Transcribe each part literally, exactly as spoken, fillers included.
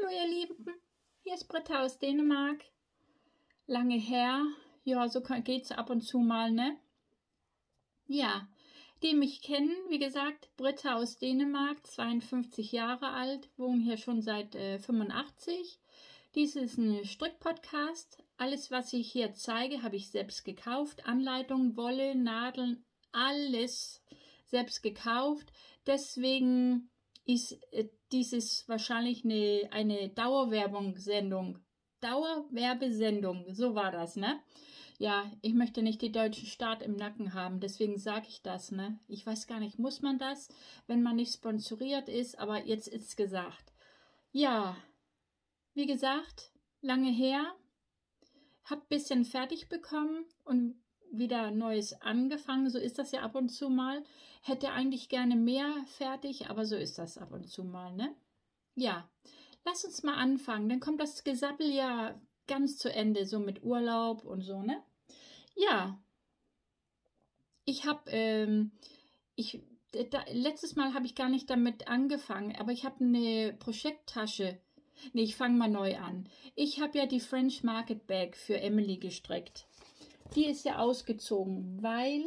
Hallo ihr Lieben, hier ist Britta aus Dänemark. Lange her, ja, so geht es ab und zu mal, ne? Ja, die mich kennen, wie gesagt, Britta aus Dänemark, zweiundfünfzig Jahre alt, wohne hier schon seit äh, fünfundachtzig. Dies ist ein Strickpodcast. Alles, was ich hier zeige, habe ich selbst gekauft. Anleitungen, Wolle, Nadeln, alles selbst gekauft. Deswegen ist äh, dieses wahrscheinlich eine, eine Dauerwerbungssendung. Dauerwerbesendung, so war das, ne? Ja, ich möchte nicht den deutschen Staat im Nacken haben, deswegen sage ich das, ne? Ich weiß gar nicht, muss man das, wenn man nicht sponsoriert ist, aber jetzt ist es gesagt. Ja, wie gesagt, lange her, hab ein bisschen fertig bekommen und wieder Neues angefangen, so ist das ja ab und zu mal. Hätte eigentlich gerne mehr fertig, aber so ist das ab und zu mal, ne? Ja, lass uns mal anfangen, dann kommt das Gesabbel ja ganz zu Ende, so mit Urlaub und so, ne? Ja, ich habe, ähm, ich, da, letztes Mal habe ich gar nicht damit angefangen, aber ich habe eine Projekttasche. Ne, ich fange mal neu an. Ich habe ja die French Market Bag für Emily gestrickt. Die ist ja ausgezogen, weil,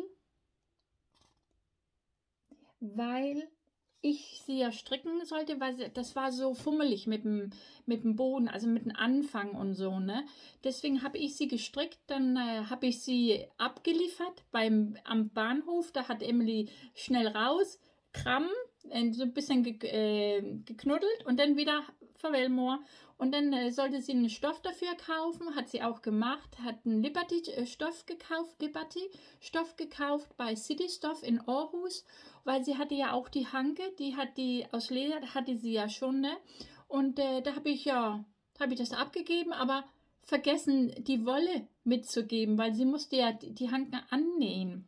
weil ich sie ja stricken sollte, weil sie, das war so fummelig mit dem, mit dem Boden, also mit dem Anfang und so, ne? Deswegen habe ich sie gestrickt, dann äh, habe ich sie abgeliefert beim, am Bahnhof, da hat Emily schnell raus, Kram, äh, so ein bisschen ge, äh, geknuddelt und dann wieder Verwellmoor. Und dann äh, sollte sie einen Stoff dafür kaufen, hat sie auch gemacht, hat einen Liberty-Stoff gekauft, Liberty-Stoff gekauft bei City Stoff in Aarhus, weil sie hatte ja auch die Hanke, die hat die aus Leder, hatte sie ja schon, ne? Und äh, da habe ich ja, habe ich das abgegeben, aber vergessen, die Wolle mitzugeben, weil sie musste ja die, die Hanken annähen.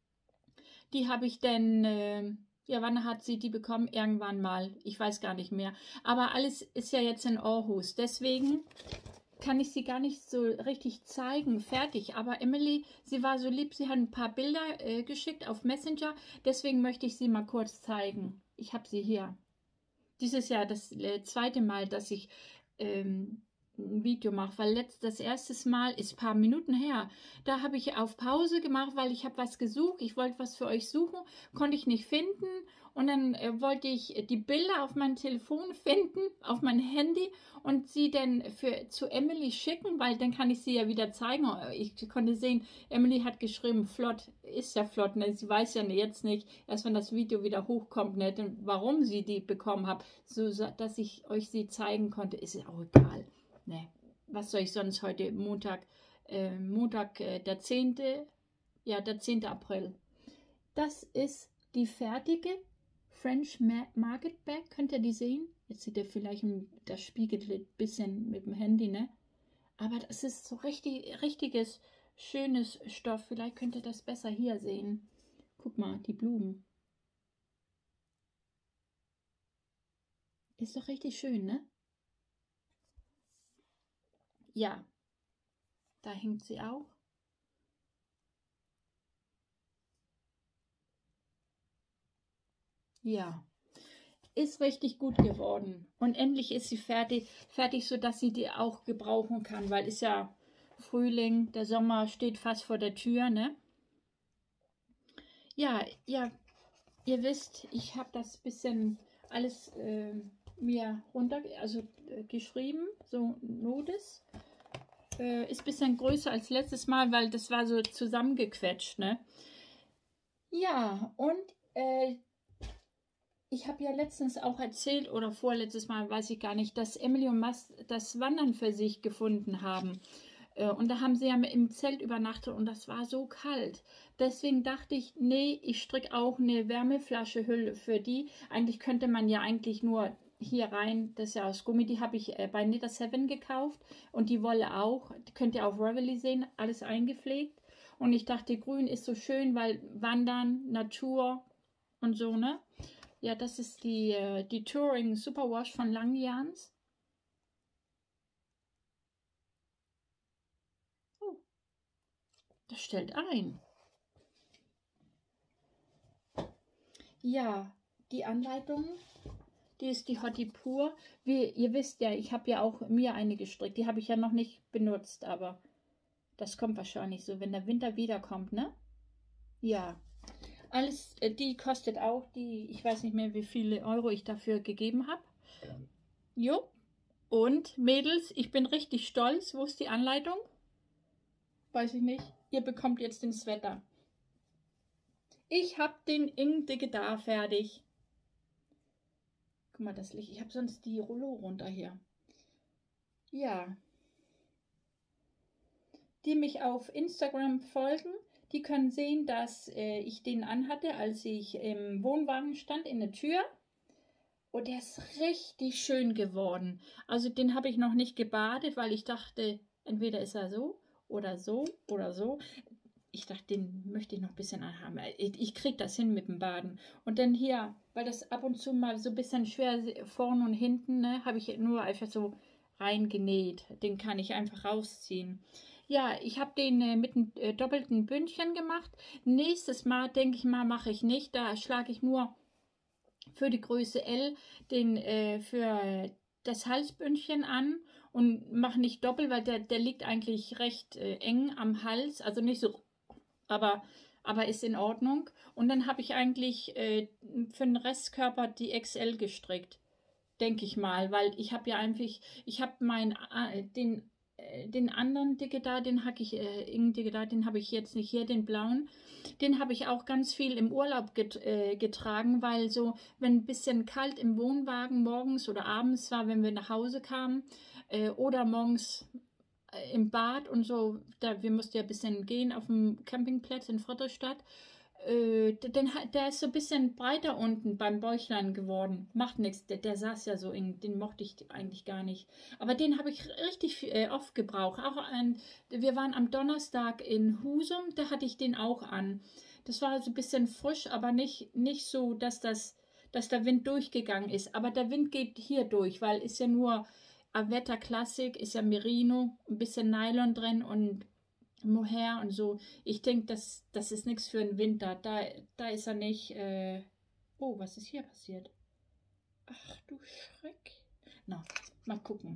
Die habe ich dann, äh, ja, wann hat sie die bekommen? Irgendwann mal, ich weiß gar nicht mehr. Aber alles ist ja jetzt in Aarhus, deswegen kann ich sie gar nicht so richtig zeigen, fertig. Aber Emily, sie war so lieb, sie hat ein paar Bilder äh, geschickt auf Messenger, deswegen möchte ich sie mal kurz zeigen. Ich habe sie hier. Dieses Jahr das äh, zweite Mal, dass ich ähm, ein Video mache, weil letzt, das erste Mal ist ein paar Minuten her. Da habe ich auf Pause gemacht, weil ich habe was gesucht. Ich wollte was für euch suchen, konnte ich nicht finden. Und dann äh, wollte ich die Bilder auf mein Telefon finden, auf mein Handy und sie dann für, zu Emily schicken, weil dann kann ich sie ja wieder zeigen. Ich konnte sehen, Emily hat geschrieben, flott, ist ja flott, ne? Sie weiß ja jetzt nicht, erst wenn das Video wieder hochkommt, ne? Denn warum sie die bekommen hat, so dass ich euch sie zeigen konnte, ist ja auch egal. Ne, was soll ich sonst heute, Montag, äh, Montag, äh, der zehnte, ja, der zehnte April. Das ist die fertige French Market Bag, könnt ihr die sehen? Jetzt seht ihr vielleicht, das spiegelt ein bisschen mit dem Handy, ne? Aber das ist so richtig, richtiges, schönes Stoff. Vielleicht könnt ihr das besser hier sehen. Guck mal, die Blumen. Ist doch richtig schön, ne? Ja, da hängt sie auch. Ja, ist richtig gut geworden. Und endlich ist sie fertig, fertig, sodass sie die auch gebrauchen kann, weil ist ja Frühling, der Sommer steht fast vor der Tür, ne? Ja, ja, ihr wisst, ich habe das bisschen alles äh, mir runter, also äh, geschrieben, so Notes. Äh, ist ein bisschen größer als letztes Mal, weil das war so zusammengequetscht, ne? Ja, und äh, ich habe ja letztens auch erzählt, oder vorletztes Mal, weiß ich gar nicht, dass Emily und Mast das Wandern für sich gefunden haben. Äh, und da haben sie ja im Zelt übernachtet und das war so kalt. Deswegen dachte ich, nee, ich stricke auch eine Wärmeflasche Hülle für die. Eigentlich könnte man ja eigentlich nur hier rein, das ist ja aus Gummi, die habe ich äh, bei Knit sieben gekauft und die Wolle auch. Die könnt ihr auf Ravelry sehen, alles eingepflegt. Und ich dachte, grün ist so schön, weil Wandern, Natur und so, ne? Ja, das ist die, äh, die Touring Superwash von Langjans. Oh, das stellt ein. Ja, die Anleitung Die ist die Hottie Pur. Wie ihr wisst ja, ich habe ja auch mir eine gestrickt. Die habe ich ja noch nicht benutzt, aber das kommt wahrscheinlich so, wenn der Winter wiederkommt, ne? Ja. Alles, äh, die kostet auch die, ich weiß nicht mehr, wie viele Euro ich dafür gegeben habe. Jo. Und Mädels, ich bin richtig stolz. Wo ist die Anleitung? Weiß ich nicht. Ihr bekommt jetzt den Sweater. Ich habe den Inkdicke da fertig. Guck mal, das Licht. Ich habe sonst die Rollo runter hier. Ja. Die mich auf Instagram folgen, die können sehen, dass äh, ich den anhatte, als ich im Wohnwagen stand in der Tür. Und der ist richtig schön geworden. Also den habe ich noch nicht gebadet, weil ich dachte, entweder ist er so oder so oder so. Ich dachte, den möchte ich noch ein bisschen anhaben. Ich, ich kriege das hin mit dem Baden. Und dann hier, weil das ab und zu mal so ein bisschen schwer vorne und hinten, ne, habe ich nur einfach so reingenäht. Den kann ich einfach rausziehen. Ja, ich habe den äh, mit einem äh, doppelten Bündchen gemacht. Nächstes Mal, denke ich mal, mache ich nicht. Da schlage ich nur für die Größe L den äh, für das Halsbündchen an und mache nicht doppelt, weil der, der liegt eigentlich recht äh, eng am Hals, also nicht so, aber, aber ist in Ordnung. Und dann habe ich eigentlich äh, für den Restkörper die X L gestrickt, denke ich mal, weil ich habe ja einfach, ich habe mein, äh, den, äh, den anderen Dicke da, den hacke ich, äh, Dicke da, den habe ich jetzt nicht hier, den blauen. Den habe ich auch ganz viel im Urlaub get, äh, getragen, weil so, wenn ein bisschen kalt im Wohnwagen morgens oder abends war, wenn wir nach Hause kamen, äh, oder morgens äh, im Bad und so, da wir mussten ja ein bisschen gehen auf dem Campingplatz in Friedrichstadt, äh, der, der ist so ein bisschen breiter unten beim Bäuchlein geworden. Macht nichts, der, der saß ja so eng, den mochte ich eigentlich gar nicht. Aber den habe ich richtig äh, oft gebraucht. Auch ein, wir waren am Donnerstag in Husum, da hatte ich den auch an. Das war so ein bisschen frisch, aber nicht, nicht so, dass, das, dass der Wind durchgegangen ist. Aber der Wind geht hier durch, weil ist ja nur Avetta Classic, ist ja Merino, ein bisschen Nylon drin und Mohair und so. Ich denke, das, das ist nichts für den Winter. Da, da ist er nicht. Äh oh, was ist hier passiert? Ach du Schreck. Na, mal gucken.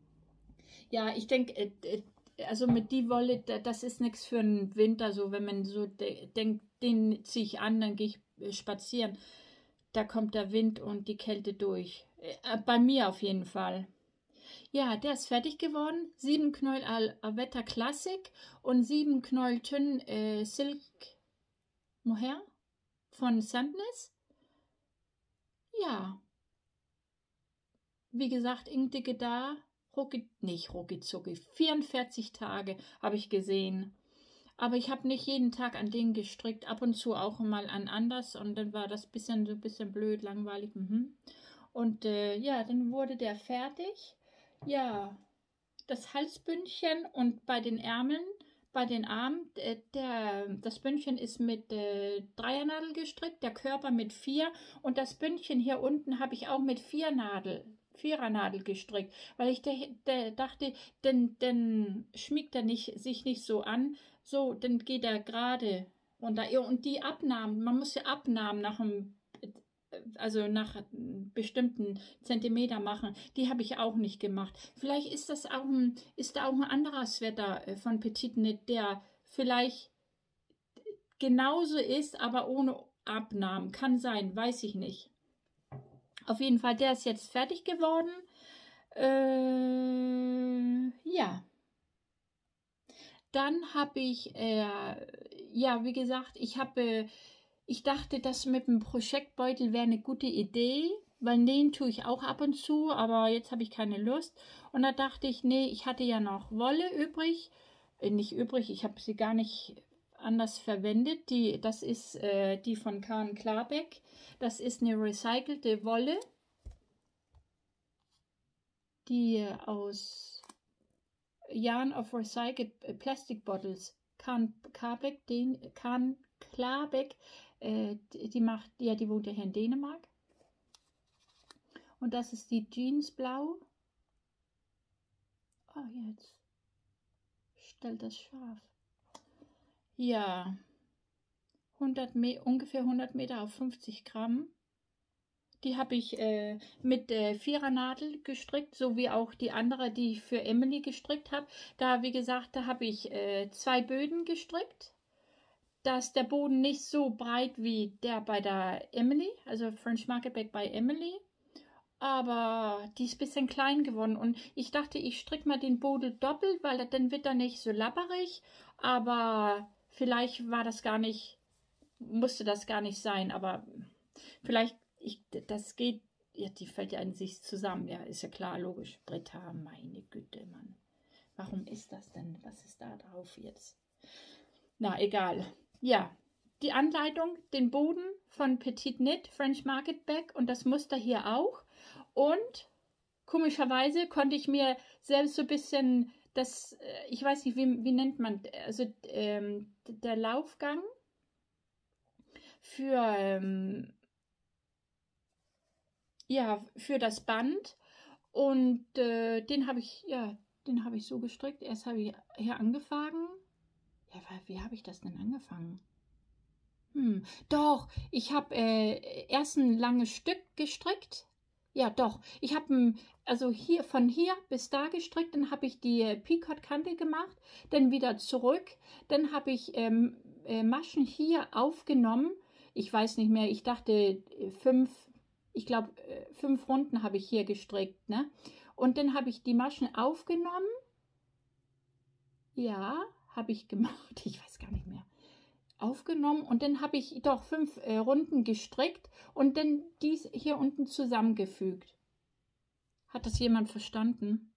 Ja, ich denke, äh, äh, also mit die Wolle, da, das ist nichts für den Winter. So, wenn man so de denkt, den ziehe ich an, dann gehe ich äh, spazieren. Da kommt der Wind und die Kälte durch. Äh, bei mir auf jeden Fall. Ja, der ist fertig geworden. Sieben Knäuel Avetta Classic und sieben Knäuel Tünn äh, Silk Mohair von Sandnes. Ja, wie gesagt, Inkdicke da, rucki, nicht rucki zucki, vierundvierzig Tage habe ich gesehen. Aber ich habe nicht jeden Tag an den gestrickt, ab und zu auch mal an anders und dann war das bisschen so ein bisschen blöd, langweilig. Mhm. Und äh, ja, dann wurde der fertig. Ja, das Halsbündchen und bei den Ärmeln, bei den Armen, äh, der, das Bündchen ist mit äh, Dreiernadel gestrickt, der Körper mit vier und das Bündchen hier unten habe ich auch mit vier Nadel, Vierernadel gestrickt, weil ich de, de, dachte, denn, denn schmiegt er nicht, sich nicht so an, so, dann geht er gerade runter. Und die Abnahmen, man muss ja Abnahmen nach dem also nach bestimmten Zentimeter machen, die habe ich auch nicht gemacht. Vielleicht ist das auch ein, ist da auch ein anderer Sweater von Petit Knit, der vielleicht genauso ist, aber ohne Abnahmen. Kann sein, weiß ich nicht. Auf jeden Fall, der ist jetzt fertig geworden. Äh, ja. Dann habe ich, äh, ja, wie gesagt, ich habe äh, Ich dachte, das mit dem Projektbeutel wäre eine gute Idee, weil nähen tue ich auch ab und zu, aber jetzt habe ich keine Lust. Und da dachte ich, nee, ich hatte ja noch Wolle übrig. Äh, nicht übrig, ich habe sie gar nicht anders verwendet. Die, das ist äh, die von Karen Klarbeck. Das ist eine recycelte Wolle, die äh, aus Yarn of Recycled Plastic Bottles. Karen Klarbeck, den Karen Klarbeck, äh, die macht, ja, die wohnt ja hier in Dänemark. Und das ist die Jeans Blau. Oh, jetzt stellt das scharf. Ja, hundert ungefähr hundert Meter auf fünfzig Gramm. Die habe ich äh, mit äh, Vierernadel gestrickt, so wie auch die andere, die ich für Emily gestrickt habe. Da, wie gesagt, da habe ich äh, zwei Böden gestrickt. Da ist der Boden nicht so breit wie der bei der Emily, also French Market Bag bei Emily. Aber die ist ein bisschen klein geworden. Und ich dachte, ich stricke mal den Boden doppelt, weil dann wird er nicht so lapperig. Aber vielleicht war das gar nicht, musste das gar nicht sein. Aber vielleicht, ich, das geht, ja, die fällt ja in sich zusammen. Ja, ist ja klar, logisch. Britta, meine Güte, Mann. Warum ist das denn? Was ist da drauf jetzt? Na, egal. Ja, die Anleitung, den Boden von Petite Knit, French Market Bag und das Muster hier auch. Und komischerweise konnte ich mir selbst so ein bisschen das, ich weiß nicht, wie, wie nennt man, also ähm, der Laufgang für, ähm, ja, für das Band. Und äh, den habe ich, ja, den habe ich so gestrickt. Erst habe ich hier angefangen. Ja, wie habe ich das denn angefangen? Hm, doch, ich habe äh, erst ein langes Stück gestrickt. Ja, doch. Ich habe also hier von hier bis da gestrickt, dann habe ich die äh, Picot-Kante gemacht, dann wieder zurück. Dann habe ich ähm, äh, Maschen hier aufgenommen. Ich weiß nicht mehr, ich dachte äh, fünf, ich glaube äh, fünf Runden habe ich hier gestrickt, ne? Und dann habe ich die Maschen aufgenommen. Ja, habe ich gemacht. Ich weiß gar nicht mehr. Aufgenommen und dann habe ich doch fünf äh, Runden gestrickt und dann dies hier unten zusammengefügt. Hat das jemand verstanden?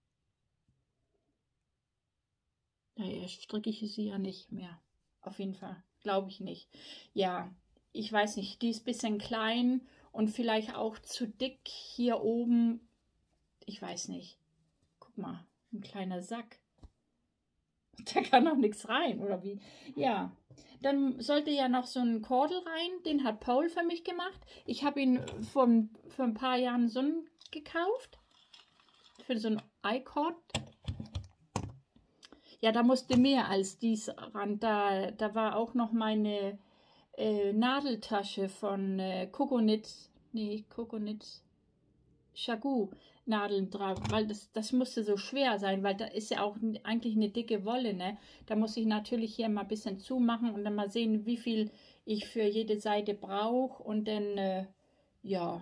Naja, stricke ich sie ja nicht mehr. Auf jeden Fall, glaube ich nicht. Ja, ich weiß nicht, die ist ein bisschen klein und vielleicht auch zu dick hier oben. Ich weiß nicht. Guck mal, ein kleiner Sack. Da kann noch nichts rein, oder wie? Ja. Dann sollte ja noch so ein Kordel rein, den hat Paul für mich gemacht. Ich habe ihn vor, vor ein paar Jahren so einen gekauft. Für so ein I-Cord. Ja, da musste mehr als dies ran. Da, da war auch noch meine äh, Nadeltasche von äh, Coconut. Nee, Coconut. Chagou Nadeln drauf, weil das, das musste so schwer sein, weil da ist ja auch eigentlich eine dicke Wolle, ne? Da muss ich natürlich hier mal ein bisschen zumachen und dann mal sehen, wie viel ich für jede Seite brauche und dann, äh, ja,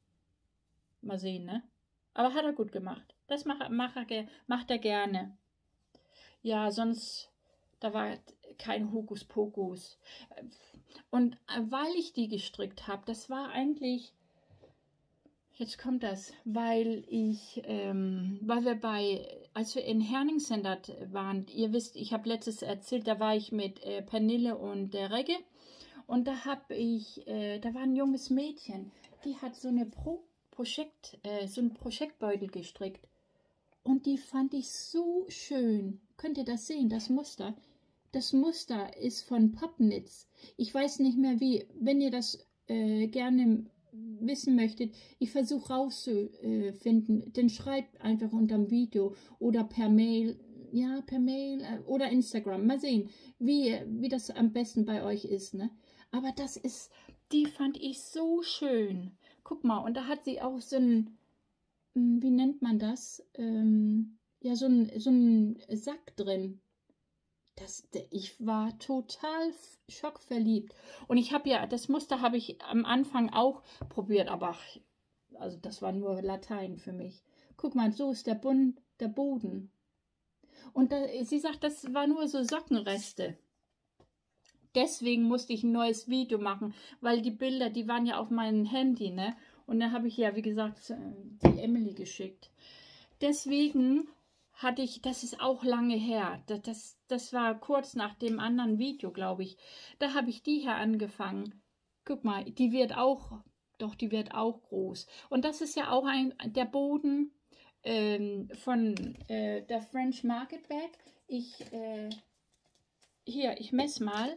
mal sehen, ne? Aber hat er gut gemacht. Das macht, macht, er, macht er gerne. Ja, sonst, da war kein Hokuspokus. Und weil ich die gestrickt habe, das war eigentlich... Jetzt kommt das, weil ich, ähm, weil wir bei, als wir in Herningsendert waren, ihr wisst, ich habe letztes erzählt, da war ich mit äh, Pernille und der Regge und da habe ich, äh, da war ein junges Mädchen, die hat so eine Pro Projekt, äh, so einen Projektbeutel gestrickt und die fand ich so schön. Könnt ihr das sehen, das Muster? Das Muster ist von Popnitz. Ich weiß nicht mehr wie, wenn ihr das äh, gerne wissen möchtet, ich versuche rauszufinden, dann schreibt einfach unterm Video oder per Mail, ja, per Mail oder Instagram. Mal sehen, wie, wie das am besten bei euch ist, ne? Aber das ist, die fand ich so schön. Guck mal, und da hat sie auch so ein, wie nennt man das? Ähm, ja, so ein, so ein Sack drin. Das, ich war total schockverliebt. Und ich habe ja, das Muster habe ich am Anfang auch probiert, aber also das war nur Latein für mich. Guck mal, so ist der, Bund, der Boden. Und da, sie sagt, das war nur so Sockenreste. Deswegen musste ich ein neues Video machen, weil die Bilder, die waren ja auf meinem Handy, ne? Und da habe ich ja, wie gesagt, die Emily geschickt. Deswegen... hatte ich, das ist auch lange her, das, das, das war kurz nach dem anderen Video, glaube ich, da habe ich die hier angefangen. Guck mal, die wird auch, doch, die wird auch groß. Und das ist ja auch ein, der Boden ähm, von äh, der French Market Bag. Ich, äh, hier, ich messe mal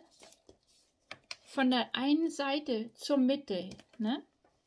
von der einen Seite zur Mitte, ne?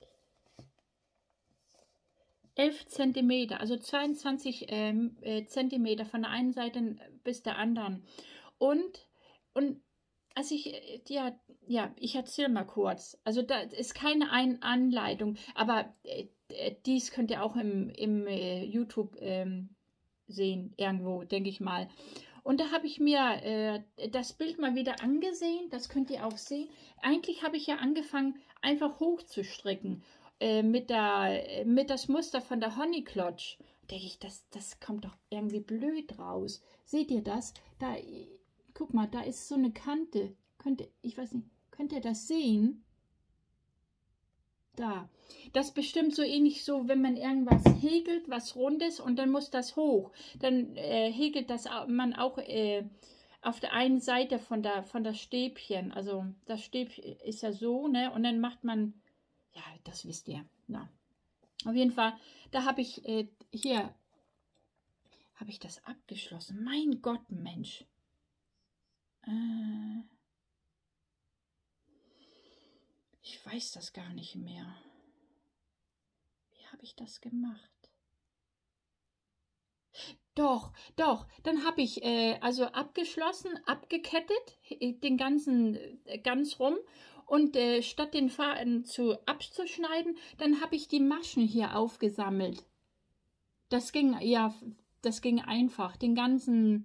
elf Zentimeter, also zweiundzwanzig ähm, äh, Zentimeter von der einen Seite bis der anderen. Und, und also ich, äh, ja, ja, ich erzähle mal kurz. Also da ist keine Ein Anleitung, aber äh, äh, dies könnt ihr auch im, im äh, YouTube ähm, sehen, irgendwo, denke ich mal. Und da habe ich mir äh, das Bild mal wieder angesehen, das könnt ihr auch sehen. Eigentlich habe ich ja angefangen, einfach hochzustricken äh, mit, der, äh, mit das Muster von der Honeyclotch. Denke ich, das, das kommt doch irgendwie blöd raus. Seht ihr das? Da, äh, guck mal, da ist so eine Kante. Könnt ihr, ich weiß nicht, könnt ihr das sehen? Da. Das ist bestimmt so ähnlich so, wenn man irgendwas häkelt, was rundes und dann muss das hoch. Dann äh, häkelt das man auch äh, auf der einen Seite von der, von der Stäbchen. Also das Stäbchen ist ja so, ne? Und dann macht man, ja, das wisst ihr. Ja. Auf jeden Fall, da habe ich äh, hier, habe ich das abgeschlossen. Mein Gott, Mensch. Äh, ich weiß das gar nicht mehr. Habe ich das gemacht? Doch, doch. Dann habe ich äh, also abgeschlossen, abgekettet, den ganzen äh, ganz rum. Und äh, statt den Faden zu abzuschneiden, dann habe ich die Maschen hier aufgesammelt. Das ging, ja, das ging einfach. Den ganzen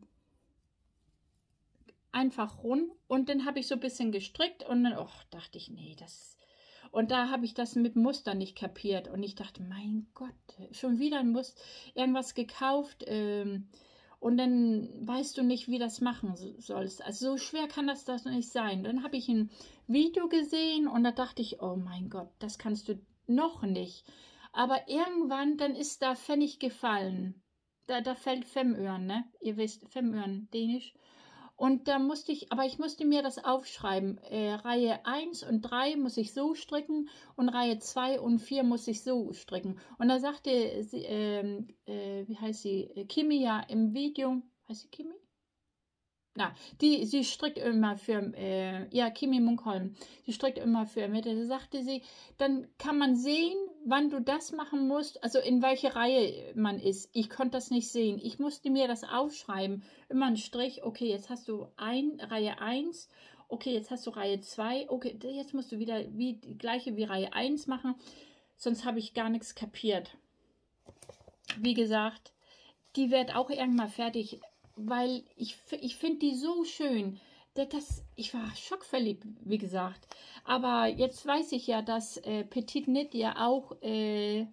einfach rund. Und dann habe ich so ein bisschen gestrickt und dann, och, dachte ich, nee, das. Und da habe ich das mit Muster nicht kapiert. Und ich dachte, mein Gott, schon wieder ein Muster, irgendwas gekauft. Ähm, und dann weißt du nicht, wie das machen sollst. Also so schwer kann das das nicht sein. Dann habe ich ein Video gesehen und da dachte ich, oh mein Gott, das kannst du noch nicht. Aber irgendwann, dann ist da Pfennig gefallen. Da, da fällt Femören, ne? Ihr wisst, Femören, Dänisch. Und da musste ich, aber ich musste mir das aufschreiben. Äh, Reihe eins und drei muss ich so stricken und Reihe zwei und vier muss ich so stricken. Und da sagte sie, ähm, äh, wie heißt sie, Kimi ja im Video, heißt sie Kimi? Na, die, sie strickt immer für, äh, ja, Kimi Munkholm, sie strickt immer für mich. Da sagte sie, dann kann man sehen, wann du das machen musst, also in welche Reihe man ist. Ich konnte das nicht sehen. Ich musste mir das aufschreiben. Immer ein Strich, okay, jetzt hast du ein, Reihe eins, okay, jetzt hast du Reihe zwei, okay, jetzt musst du wieder wie, die gleiche wie Reihe eins machen, sonst habe ich gar nichts kapiert. Wie gesagt, die wird auch irgendwann fertig, weil ich, ich finde die so schön. Das, ich war schockverliebt, wie gesagt. Aber jetzt weiß ich ja, dass äh, Petit Knit ja auch äh,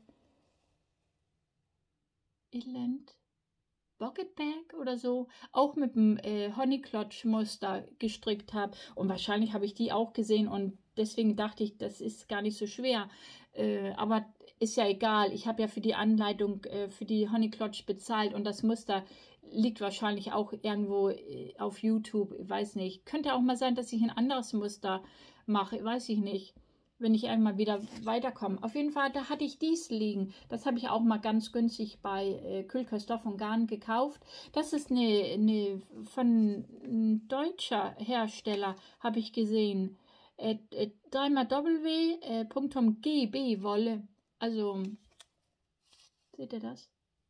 Elend Bucket Bag oder so auch mit dem äh, Honeyclotch Muster gestrickt habe. Und wahrscheinlich habe ich die auch gesehen und deswegen dachte ich, das ist gar nicht so schwer. Äh, aber ist ja egal. Ich habe ja für die Anleitung äh, für die Honeyclotch bezahlt und das Muster liegt wahrscheinlich auch irgendwo äh, auf YouTube. Ich weiß nicht. Könnte auch mal sein, dass ich ein anderes Muster mache. Weiß ich nicht. Wenn ich einmal wieder weiterkomme. Auf jeden Fall, da hatte ich dies liegen. Das habe ich auch mal ganz günstig bei äh, Külker Stoff und Garn gekauft. Das ist eine, eine von ein deutscher Hersteller, habe ich gesehen. Äh, äh, dreimal W, äh, Punktum G B Wolle. Also, seht ihr das?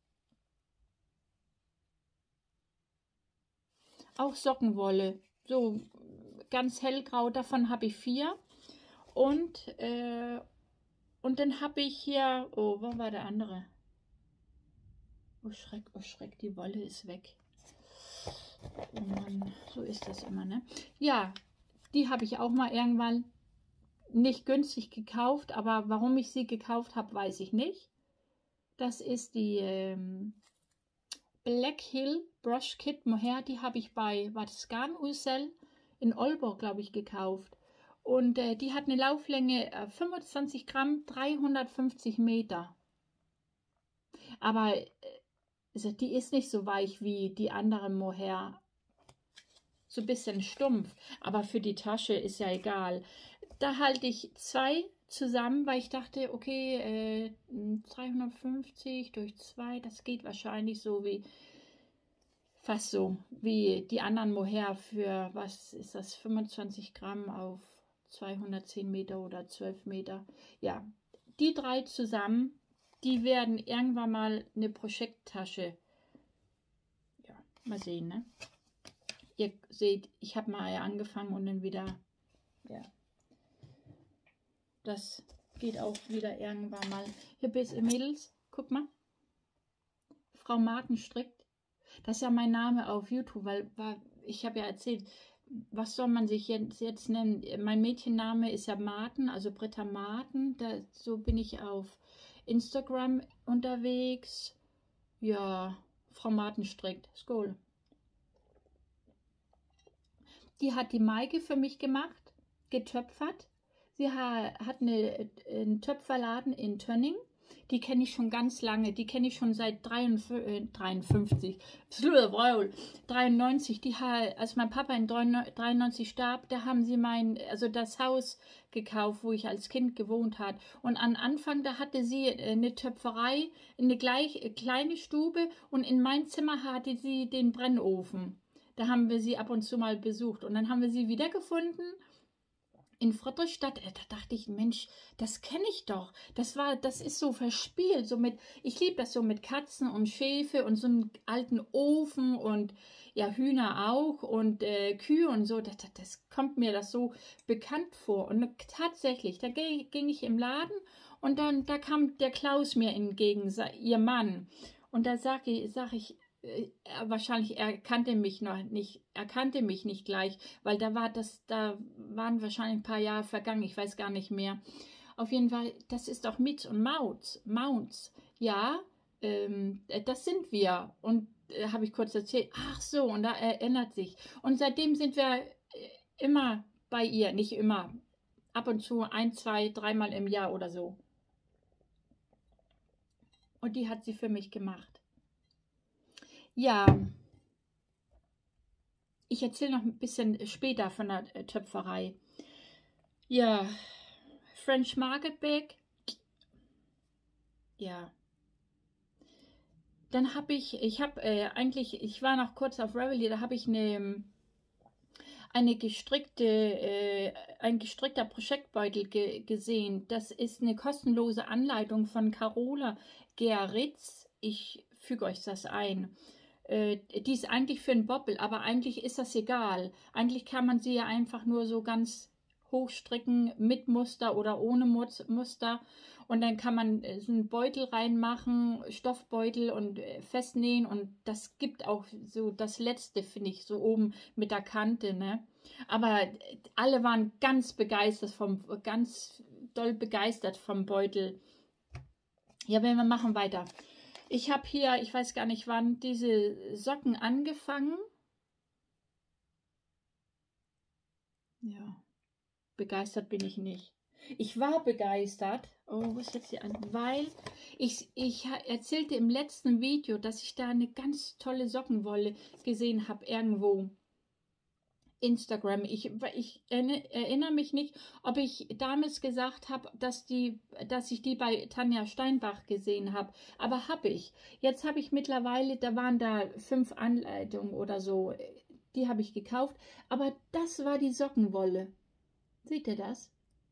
Auch Sockenwolle. So ganz hellgrau, davon habe ich vier. Und, äh, und dann habe ich hier, oh, wo war der andere? Oh Schreck, oh Schreck, die Wolle ist weg. Oh Mann, so ist das immer, ne? Ja, die habe ich auch mal irgendwann nicht günstig gekauft, aber warum ich sie gekauft habe, weiß ich nicht. Das ist die ähm, Black Hill Brush Kit Mohair, die habe ich bei, war das Garn-Ursel in Olborg, glaube ich, gekauft. Und äh, die hat eine Lauflänge äh, fünfundzwanzig Gramm, dreihundertfünfzig Meter. Aber äh, also die ist nicht so weich wie die anderen Mohair. So ein bisschen stumpf. Aber für die Tasche ist ja egal. Da halte ich zwei zusammen, weil ich dachte, okay, äh, dreihundertfünfzig durch zwei, das geht wahrscheinlich so wie, fast so wie die anderen Mohair für, was ist das, fünfundzwanzig Gramm auf zweihundertzehn Meter oder zwölf Meter. Ja, die drei zusammen, die werden irgendwann mal eine Projekttasche. Ja, mal sehen, ne? ihr seht, ich habe mal angefangen und dann wieder, ja, das geht auch wieder irgendwann mal. Hier bis Mädels, guck mal, Frau Marten strickt. Das ist ja mein Name auf YouTube, weil war, ich habe ja erzählt, was soll man sich jetzt, jetzt nennen? Mein Mädchenname ist ja Marten, also Britta Marten. Da, so bin ich auf Instagram unterwegs. Ja, Frau Marten strickt. Skol. Die hat die Maike für mich gemacht, getöpfert. Sie ha, hat eine, einen Töpferladen in Tönning. Die kenne ich schon ganz lange. Die kenne ich schon seit dreiundfünfzig, dreiundneunzig. Die, als mein Papa in dreiundneunzig starb, da haben sie mein, also das Haus gekauft, wo ich als Kind gewohnt habe. Und am Anfang, da hatte sie eine Töpferei, eine gleich, kleine Stube und in mein Zimmer hatte sie den Brennofen. Da haben wir sie ab und zu mal besucht. Und dann haben wir sie wiedergefunden in Friedrichstadt. Da dachte ich, Mensch, das kenne ich doch. Das war, das ist so verspielt. So mit, ich liebe das so mit Katzen und Schäfe und so einen alten Ofen und ja, Hühner auch und äh, Kühe und so. Das, das kommt mir das so bekannt vor. Und tatsächlich, da ging ich im Laden und dann da kam der Klaus mir entgegen, ihr Mann. Und da sage ich, sag ich, Er, wahrscheinlich er kannte mich noch nicht, er kannte mich nicht gleich, weil da war das, da waren wahrscheinlich ein paar Jahre vergangen, ich weiß gar nicht mehr. Auf jeden Fall, das ist doch Mitz und Mauz, Mauz, ja, ähm, das sind wir. Und äh, habe ich kurz erzählt, ach so, und da erinnert sich. Und seitdem sind wir immer bei ihr, nicht immer, ab und zu ein, zwei, dreimal im Jahr oder so. Und die hat sie für mich gemacht. Ja, ich erzähle noch ein bisschen später von der Töpferei. Ja, French Market Bag. Ja. Dann habe ich, ich habe äh, eigentlich, ich war noch kurz auf Ravelry, da habe ich eine, eine gestrickte, äh, ein gestrickter Projektbeutel ge gesehen. Das ist eine kostenlose Anleitung von Carola Geritz. Ich füge euch das ein. Die ist eigentlich für einen Bobbel, aber eigentlich ist das egal. Eigentlich kann man sie ja einfach nur so ganz hoch stricken mit Muster oder ohne Muster und dann kann man so einen Beutel reinmachen, Stoffbeutel und festnähen und das gibt auch so das Letzte, finde ich, so oben mit der Kante, ne? Aber alle waren ganz begeistert vom, ganz doll begeistert vom Beutel. Ja, wenn wir machen weiter. Ich habe hier, ich weiß gar nicht wann, diese Socken angefangen. Ja, begeistert bin ich nicht. Ich war begeistert, oh, was ist jetzt hier an? Weil ich, ich erzählte im letzten Video, dass ich da eine ganz tolle Sockenwolle gesehen habe irgendwo. Instagram. Ich, ich erinnere mich nicht, ob ich damals gesagt habe, dass die, dass ich die bei Tanja Steinbach gesehen habe. Aber habe ich. Jetzt habe ich mittlerweile, da waren da fünf Anleitungen oder so, die habe ich gekauft. Aber das war die Sockenwolle. Seht ihr das?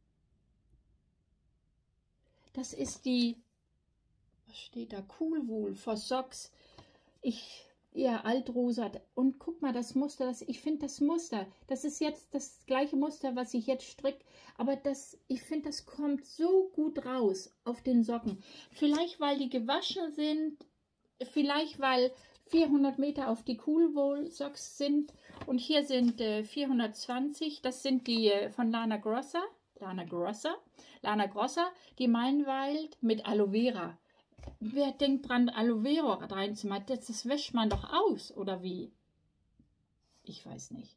Das ist die, was steht da? Cool Wool for Socks. Ich Ja, altrosa. Und guck mal, das Muster, das, ich finde das Muster, das ist jetzt das gleiche Muster, was ich jetzt stricke, aber das, ich finde, das kommt so gut raus auf den Socken. Vielleicht, weil die gewaschen sind, vielleicht, weil vierhundert Meter auf die Cool Wool Socks sind und hier sind äh, vierhundertzwanzig, das sind die äh, von Lana Grossa, Lana Grossa, Lana Grossa, die Meinwald mit Aloe Vera. Wer denkt dran, Aloe Vera reinzumachen? Das, das wäscht man doch aus, oder wie? Ich weiß nicht.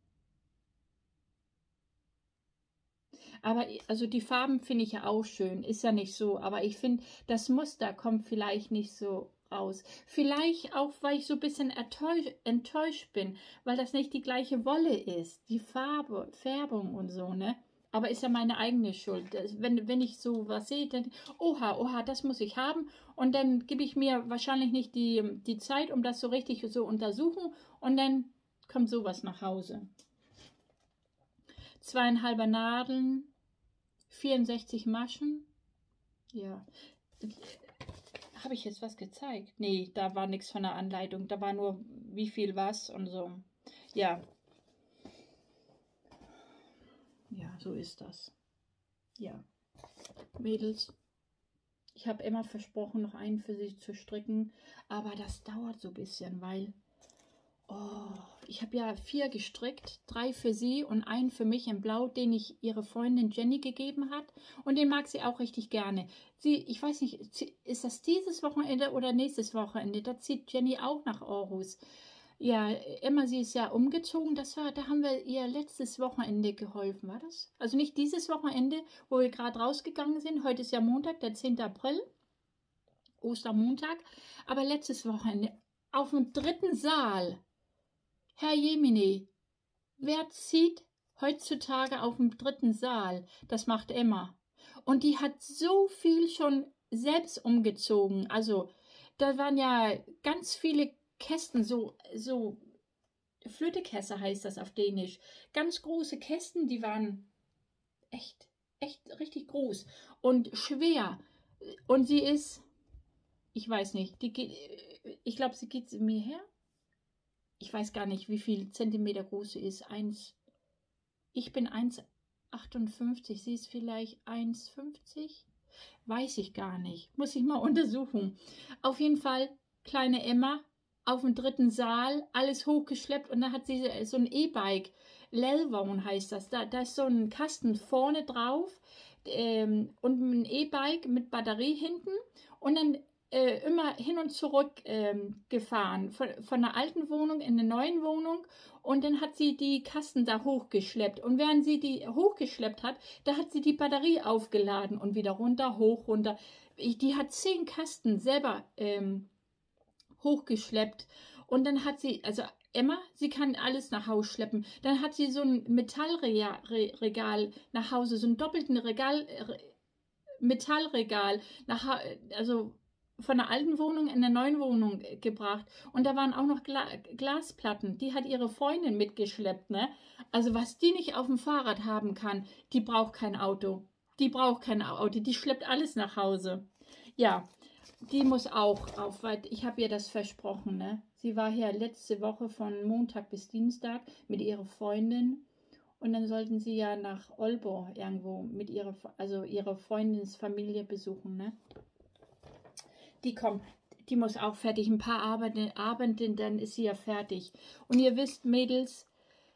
Aber also die Farben finde ich ja auch schön, ist ja nicht so. Aber ich finde, das Muster kommt vielleicht nicht so raus. Vielleicht auch, weil ich so ein bisschen enttäuscht, enttäuscht bin, weil das nicht die gleiche Wolle ist. Die Farbe, Färbung und so, ne? Aber ist ja meine eigene Schuld. Wenn, wenn ich so was sehe, dann, oha, oha, das muss ich haben. Und dann gebe ich mir wahrscheinlich nicht die, die Zeit, um das so richtig so untersuchen. Und dann kommt sowas nach Hause. Zweieinhalber Nadeln, vierundsechzig Maschen. Ja. Habe ich jetzt was gezeigt? Nee, da war nichts von der Anleitung. Da war nur, wie viel was und so. Ja. Ja, so ist das. Ja. Mädels, ich habe Emma versprochen, noch einen für sie zu stricken, aber das dauert so ein bisschen, weil oh, ich habe ja vier gestrickt, drei für sie und einen für mich in Blau, den ich ihre Freundin Jenny gegeben hat und den mag sie auch richtig gerne. Sie, ich weiß nicht, ist das dieses Wochenende oder nächstes Wochenende? Da zieht Jenny auch nach Aarhus. Ja, Emma, sie ist ja umgezogen. Das war, da haben wir ihr letztes Wochenende geholfen, war das? Also nicht dieses Wochenende, wo wir gerade rausgegangen sind. Heute ist ja Montag, der zehnte April, Ostermontag. Aber letztes Wochenende auf dem dritten Saal. Herr Jemine, wer zieht heutzutage auf dem dritten Saal? Das macht Emma. Und die hat so viel schon selbst umgezogen. Also da waren ja ganz viele Kästen, so, so Flötekäse heißt das auf Dänisch. Ganz große Kästen, die waren echt, echt richtig groß und schwer. Und sie ist, ich weiß nicht, die geht, ich glaube, sie geht mir her. Ich weiß gar nicht, wie viel Zentimeter groß sie ist. Eins, ich bin eins Komma achtundfünfzig, sie ist vielleicht eins Komma fünfzig. Weiß ich gar nicht. Muss ich mal untersuchen. Auf jeden Fall, kleine Emma auf dem dritten Saal, alles hochgeschleppt und da hat sie so ein E-Bike, Lelvon heißt das, da, da ist so ein Kasten vorne drauf ähm, und ein E-Bike mit Batterie hinten und dann äh, immer hin und zurück ähm, gefahren, von, von der alten Wohnung in eine neue Wohnung und dann hat sie die Kasten da hochgeschleppt und während sie die hochgeschleppt hat, da hat sie die Batterie aufgeladen und wieder runter, hoch, runter. Ich, die hat zehn Kasten selber ähm, hochgeschleppt und dann hat sie, also Emma, sie kann alles nach Hause schleppen. Dann hat sie so ein Metallregal nach Hause, so einen doppelten Regal, Metallregal, nach, also von der alten Wohnung in der neuen Wohnung gebracht. Und da waren auch noch Gla Glasplatten, die hat ihre Freundin mitgeschleppt, ne? Also was die nicht auf dem Fahrrad haben kann, die braucht kein Auto. Die braucht kein Auto, die schleppt alles nach Hause. Ja. Die muss auch auf, weil ich habe ihr das versprochen, ne? Sie war hier letzte Woche von Montag bis Dienstag mit ihrer Freundin und dann sollten sie ja nach Olbo irgendwo mit ihrer, also ihre Freundinsfamilie besuchen, ne? Die kommt, die muss auch fertig, ein paar Abende, Abende, dann ist sie ja fertig. Und ihr wisst, Mädels,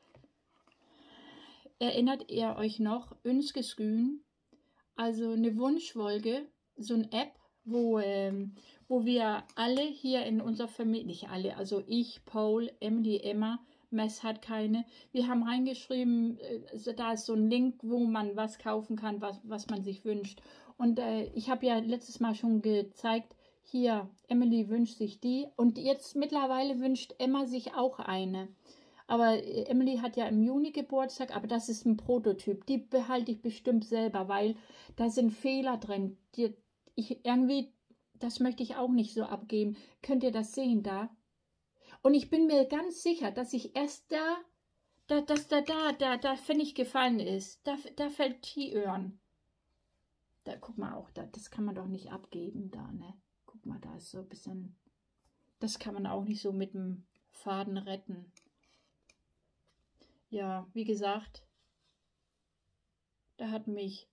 erinnert ihr euch noch, Önskeskyn, also eine Wunschwolke, so eine App, Wo, ähm, wo wir alle hier in unserer Familie, nicht alle, also ich, Paul, Emily, Emma, Mess hat keine, wir haben reingeschrieben, äh, da ist so ein Link, wo man was kaufen kann, was, was man sich wünscht. Und äh, ich habe ja letztes Mal schon gezeigt, hier, Emily wünscht sich die und jetzt mittlerweile wünscht Emma sich auch eine. Aber Emily hat ja im Juni Geburtstag, aber das ist ein Prototyp, die behalte ich bestimmt selber, weil da sind Fehler drin, die Ich irgendwie, das möchte ich auch nicht so abgeben. Könnt ihr das sehen da? Und ich bin mir ganz sicher, dass ich erst da, da dass da, da, da, da, wenn ich gefallen ist, da, da fällt T-Öhren. Da, guck mal auch, da, das kann man doch nicht abgeben da, ne? Guck mal, da ist so ein bisschen, das kann man auch nicht so mit dem Faden retten. Ja, wie gesagt, da hat mich,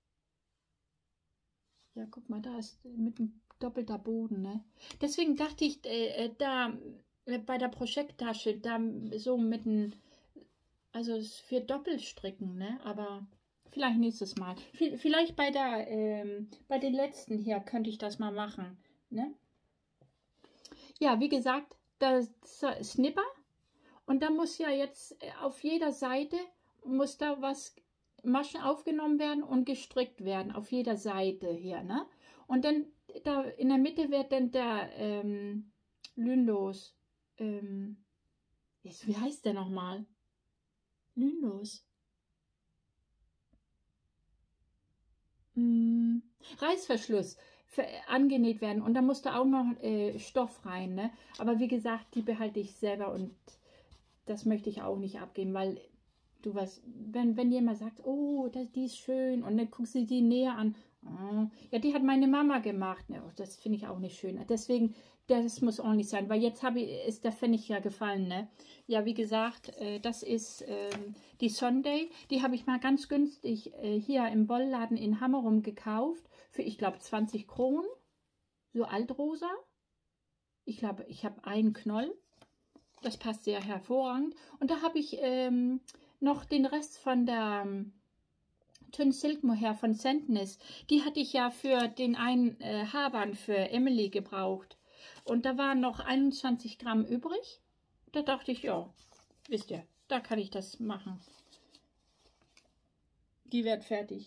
ja, guck mal, da ist mit dem doppelter Boden, ne? Deswegen dachte ich, äh, da äh, bei der Projekttasche, da so mit einem, also für Doppelstricken, ne? Aber vielleicht nächstes Mal. V vielleicht bei der, ähm, bei den letzten hier könnte ich das mal machen, ne? Ja, wie gesagt, das Snipper und da muss ja jetzt auf jeder Seite muss da was Maschen aufgenommen werden und gestrickt werden auf jeder Seite hier, ne? Und dann da in der Mitte wird dann der ähm, Lynlos, ähm, jetzt, wie heißt der nochmal? Lynlos. Hm, Reißverschluss für, angenäht werden und da musste auch noch äh, Stoff rein, ne? Aber wie gesagt, die behalte ich selber und das möchte ich auch nicht abgeben, weil du was, wenn, wenn jemand sagt, oh, das, die ist schön und dann guckst du die näher an, oh, ja, die hat meine Mama gemacht, ja, das finde ich auch nicht schön. Deswegen, Das muss ordentlich sein, weil jetzt habe ich, ist der Pfennig ja gefallen, ne? Ja, wie gesagt, äh, das ist ähm, die Sunday. Die habe ich mal ganz günstig äh, hier im Wollladen in Hammerum gekauft. Für, ich glaube, zwanzig Kronen. So altrosa. Ich glaube, ich habe einen Knoll. Das passt sehr hervorragend. Und da habe ich ähm, noch den Rest von der ähm, Tynn Silk Mohair von Sandness. Die hatte ich ja für den einen äh, Haarband für Emily gebraucht. Und da waren noch einundzwanzig Gramm übrig. Da dachte ich, ja, wisst ihr, da kann ich das machen. Die wird fertig.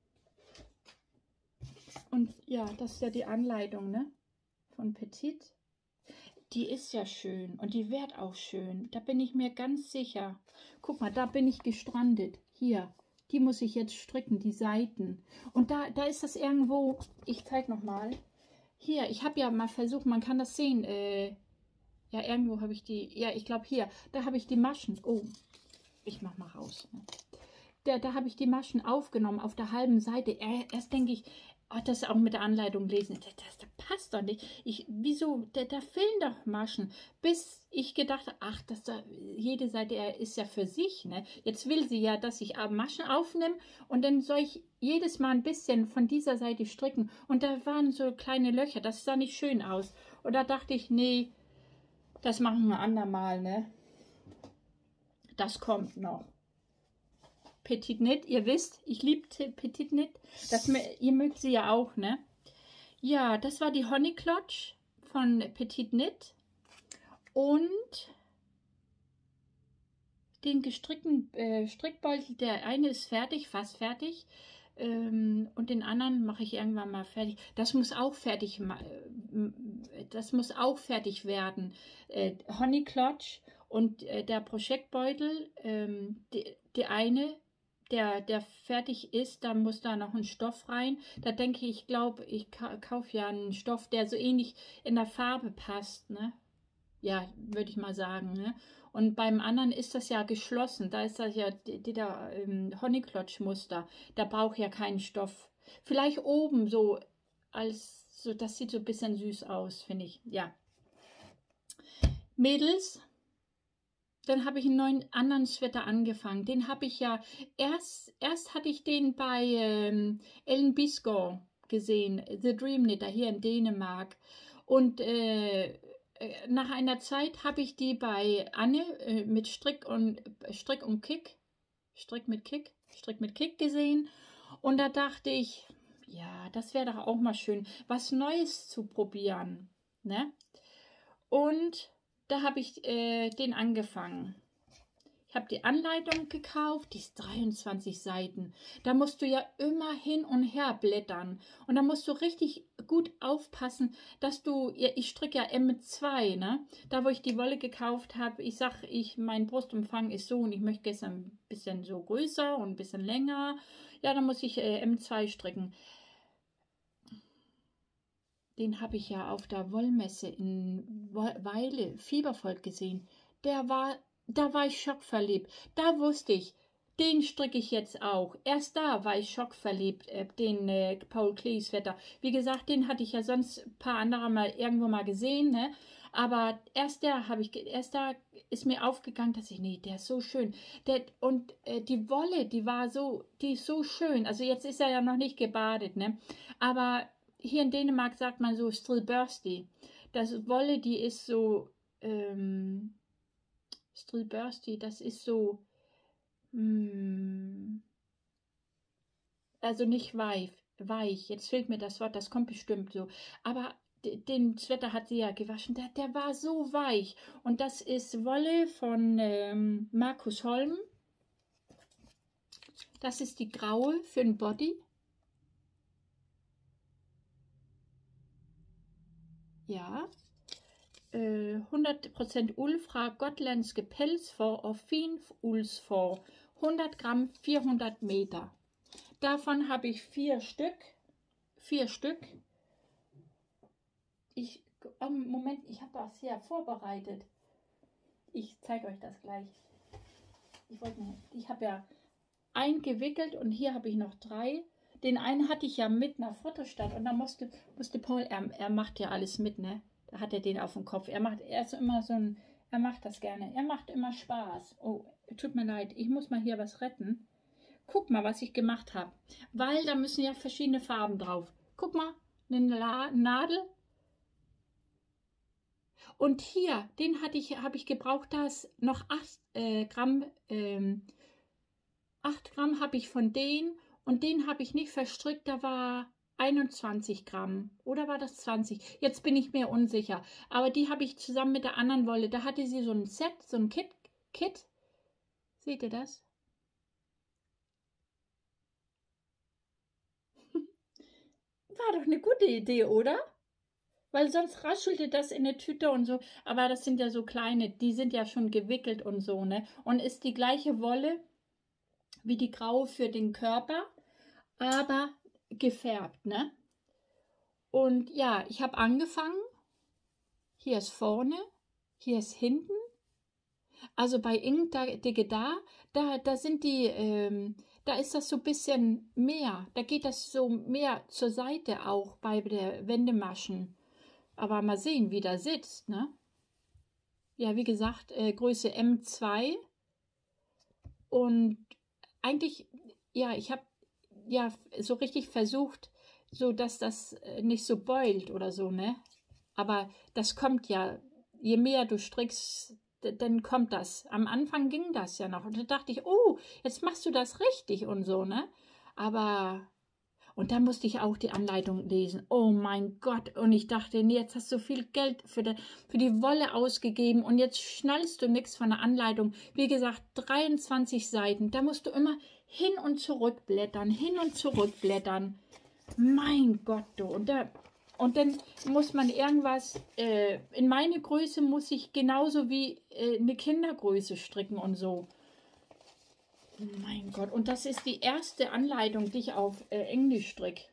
Und ja, das ist ja die Anleitung, ne? Von Petit. Die ist ja schön und die wird auch schön. Da bin ich mir ganz sicher. Guck mal, da bin ich gestrandet. Hier, die muss ich jetzt stricken, die Seiten. Und da, da ist das irgendwo, ich zeige nochmal. Hier, ich habe ja mal versucht, man kann das sehen. Äh, ja, irgendwo habe ich die, ja, ich glaube hier, da habe ich die Maschen. Oh, ich mach mal raus. Da, da habe ich die Maschen aufgenommen auf der halben Seite. Erst denke ich, oh, das auch mit der Anleitung lesen, das, das, das passt doch nicht. Ich, wieso, da, da fehlen doch Maschen. Bis ich gedacht habe, ach, das da, jede Seite ist ja für sich, ne? Jetzt will sie ja, dass ich Maschen aufnehme und dann soll ich jedes Mal ein bisschen von dieser Seite stricken. Und da waren so kleine Löcher, das sah nicht schön aus. Und da dachte ich, nee, das machen wir andermal, ne? Das kommt noch. Petit Knit, ihr wisst, ich liebe Petit Knit. Das, ihr mögt sie ja auch, ne? Ja, das war die Honey Clutch von Petit Knit. Und den gestrickten äh, Strickbeutel, der eine ist fertig, fast fertig. Ähm, und den anderen mache ich irgendwann mal fertig. Das muss auch fertig, das muss auch fertig werden. Äh, Honey Clutch und äh, der Projektbeutel, ähm, die, die eine, Der, der fertig ist, da muss da noch ein Stoff rein. Da denke ich, ich glaube, ich ka kaufe ja einen Stoff, der so ähnlich in der Farbe passt, ne? Ja, würde ich mal sagen, ne? Und beim anderen ist das ja geschlossen. Da ist das ja der ähm, Honeyclotch-Muster. Da braucht ja keinen Stoff. Vielleicht oben so, als so, das sieht so ein bisschen süß aus, finde ich. Ja. Mädels. Dann habe ich einen neuen anderen Sweater angefangen. Den habe ich ja, erst, erst hatte ich den bei ähm, Ellen Biscoe gesehen, The Dream Knitter hier in Dänemark. Und äh, nach einer Zeit habe ich die bei Anne äh, mit Strick und Strick und Kick, Strick mit Kick, Strick mit Kick gesehen. Und da dachte ich, ja, das wäre doch auch mal schön, was Neues zu probieren, ne? Und da habe ich äh, den angefangen. Ich habe die Anleitung gekauft, die ist dreiundzwanzig Seiten. Da musst du ja immer hin und her blättern. Und da musst du richtig gut aufpassen, dass du, ja, ich stricke ja M zwei, ne? Da, wo ich die Wolle gekauft habe, ich sage, ich, mein Brustumfang ist so und ich möchte es ein bisschen so größer und ein bisschen länger. Ja, da muss ich äh, M zwei stricken. Den habe ich ja auf der Wollmesse in Weile, Fiebervolk gesehen. Der war, da war ich schockverliebt. Da wusste ich, den stricke ich jetzt auch. Erst da war ich schockverliebt, äh, den äh, Paul Klee Sweater. Wie gesagt, den hatte ich ja sonst ein paar andere mal irgendwo mal gesehen, ne? Aber erst da habe ich, erst da ist mir aufgegangen, dass ich, nee, der ist so schön. Der, und äh, die Wolle, die war so, die ist so schön. Also jetzt ist er ja noch nicht gebadet, ne? Aber hier in Dänemark sagt man so Strilbursty. Das Wolle, die ist so, ähm, Strilbursty, das ist so, mh, also nicht weich, weich. Jetzt fehlt mir das Wort, das kommt bestimmt so. Aber den Sweater hat sie ja gewaschen, der, der war so weich. Und das ist Wolle von ähm, Markus Holm. Das ist die graue für den Body. Ja, äh, hundert Prozent Ull fra gotländske pelsfår og finuldsfår, hundert Gramm, vierhundert Meter. Davon habe ich vier Stück, vier Stück. Ich, oh, Moment, ich habe das hier vorbereitet. Ich zeige euch das gleich. Ich wollte, ich habe ja eingewickelt und hier habe ich noch drei. Den einen hatte ich ja mit nach Fotostadt und da musste, musste Paul, er, er macht ja alles mit, ne? Da hat er den auf dem Kopf. Er macht, er ist immer so ein, er macht das gerne. Er macht immer Spaß. Oh, tut mir leid, ich muss mal hier was retten. Guck mal, was ich gemacht habe. Weil da müssen ja verschiedene Farben drauf. Guck mal, eine Nadel. Und hier, den hatte ich, habe ich gebraucht, da ist noch acht äh, Gramm, ähm, acht Gramm habe ich von denen und den habe ich nicht verstrickt, da war einundzwanzig Gramm. Oder war das zwanzig? Jetzt bin ich mir unsicher. Aber die habe ich zusammen mit der anderen Wolle. Da hatte sie so ein Set, so ein Kit. Kit. Seht ihr das? War doch eine gute Idee, oder? Weil sonst raschelte das in der Tüte und so. Aber das sind ja so kleine, die sind ja schon gewickelt und so, ne? Und ist die gleiche Wolle wie die graue für den Körper, aber gefärbt, ne? Und ja, ich habe angefangen. Hier ist vorne, hier ist hinten. Also bei Ink Dicke da, da, da sind die, ähm, da ist das so ein bisschen mehr. Da geht das so mehr zur Seite auch bei der Wendemaschen. Aber mal sehen, wie der sitzt, ne? Ja, wie gesagt, äh, Größe M zwei. Und eigentlich, ja, ich habe ja so richtig versucht, so dass das nicht so beult oder so, ne? Aber das kommt ja, je mehr du strickst, dann kommt das. Am Anfang ging das ja noch. Und da dachte ich, oh, jetzt machst du das richtig und so, ne? Aber, und dann musste ich auch die Anleitung lesen. Oh mein Gott. Und ich dachte, nee, jetzt hast du viel Geld für die, für die Wolle ausgegeben und jetzt schnallst du nichts von der Anleitung. Wie gesagt, dreiundzwanzig Seiten. Da musst du immer hin und zurück blättern, hin und zurück blättern. Mein Gott, du. Und da... Und dann muss man irgendwas, äh, in meine Größe muss ich genauso wie äh, eine Kindergröße stricken und so. Mein Gott, und das ist die erste Anleitung, die ich auf äh, Englisch stricke.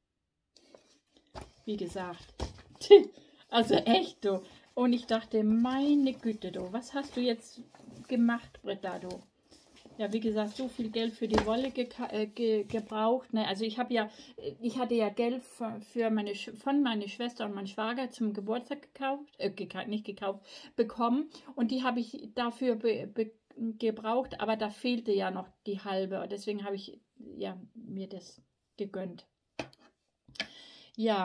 Wie gesagt. Also echt, du. Und ich dachte, meine Güte, du, was hast du jetzt gemacht, Britta, du? Ja, wie gesagt, so viel Geld für die Wolle ge äh, ge gebraucht. Ne? Also ich habe ja, ich hatte ja Geld für meine, von meiner Schwester und meinem Schwager zum Geburtstag gekauft, äh, geka nicht gekauft, bekommen. Und die habe ich dafür be be gebraucht, aber da fehlte ja noch die halbe. Und deswegen habe ich ja mir das gegönnt. Ja.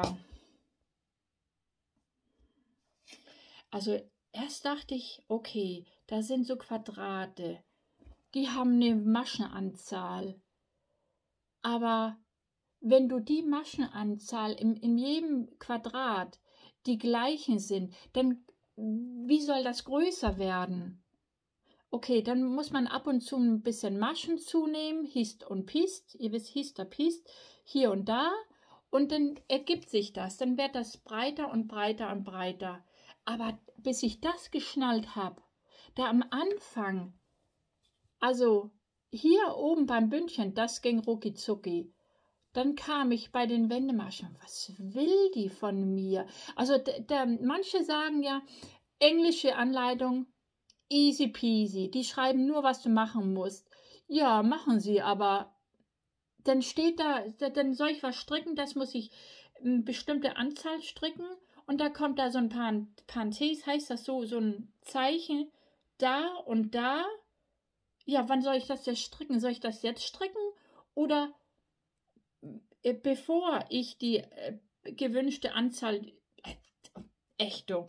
Also erst dachte ich, okay, da sind so Quadrate. Die haben eine Maschenanzahl. Aber wenn du die Maschenanzahl in, in jedem Quadrat die gleichen sind, dann wie soll das größer werden? Okay, dann muss man ab und zu ein bisschen Maschen zunehmen, Hist und Pist, ihr wisst, Hister, Pist, hier und da. Und dann ergibt sich das, dann wird das breiter und breiter und breiter. Aber bis ich das geschnallt habe, da am Anfang, also hier oben beim Bündchen, das ging rucki zucki. Dann kam ich bei den Wendemaschen. Was will die von mir? Also der, manche sagen ja, englische Anleitung, easy peasy. Die schreiben nur, was du machen musst. Ja, machen sie, aber dann steht da, dann soll ich was stricken, das muss ich eine bestimmte Anzahl stricken. Und da kommt da so ein Parenthese, heißt das so, so ein Zeichen, da und da. Ja, wann soll ich das jetzt stricken? Soll ich das jetzt stricken? Oder äh, bevor ich die äh, gewünschte Anzahl... Äh, echt, du.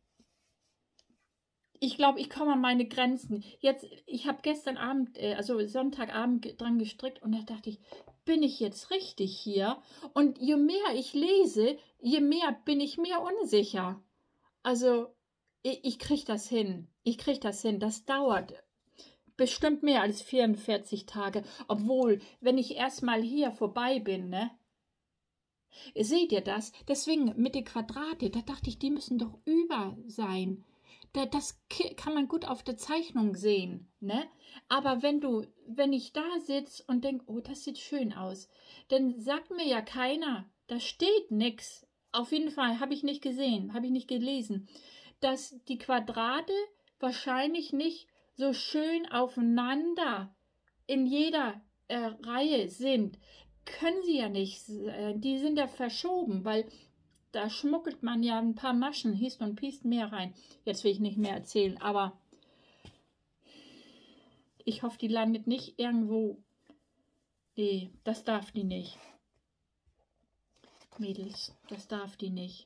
Ich glaube, ich komme an meine Grenzen. Jetzt, ich habe gestern Abend, äh, also Sonntagabend dran gestrickt und da dachte ich, bin ich jetzt richtig hier? Und je mehr ich lese, je mehr bin ich mir unsicher. Also, ich, ich kriege das hin. Ich kriege das hin. Das dauert bestimmt mehr als vierundvierzig Tage, obwohl, wenn ich erstmal hier vorbei bin, ne? Seht ihr das? Deswegen mit den Quadrate, da dachte ich, die müssen doch über sein. Da, das kann man gut auf der Zeichnung sehen, ne? Aber wenn du, wenn ich da sitze und denke, oh, das sieht schön aus, dann sagt mir ja keiner, da steht nichts. Auf jeden Fall habe ich nicht gesehen, habe ich nicht gelesen, dass die Quadrate wahrscheinlich nicht so schön aufeinander in jeder äh, Reihe sind, können sie ja nicht, äh, die sind ja verschoben, weil da schmuggelt man ja ein paar Maschen, hieß und piest mehr rein. Jetzt will ich nicht mehr erzählen, aber ich hoffe, die landet nicht irgendwo. Nee, das darf die nicht. Mädels, das darf die nicht.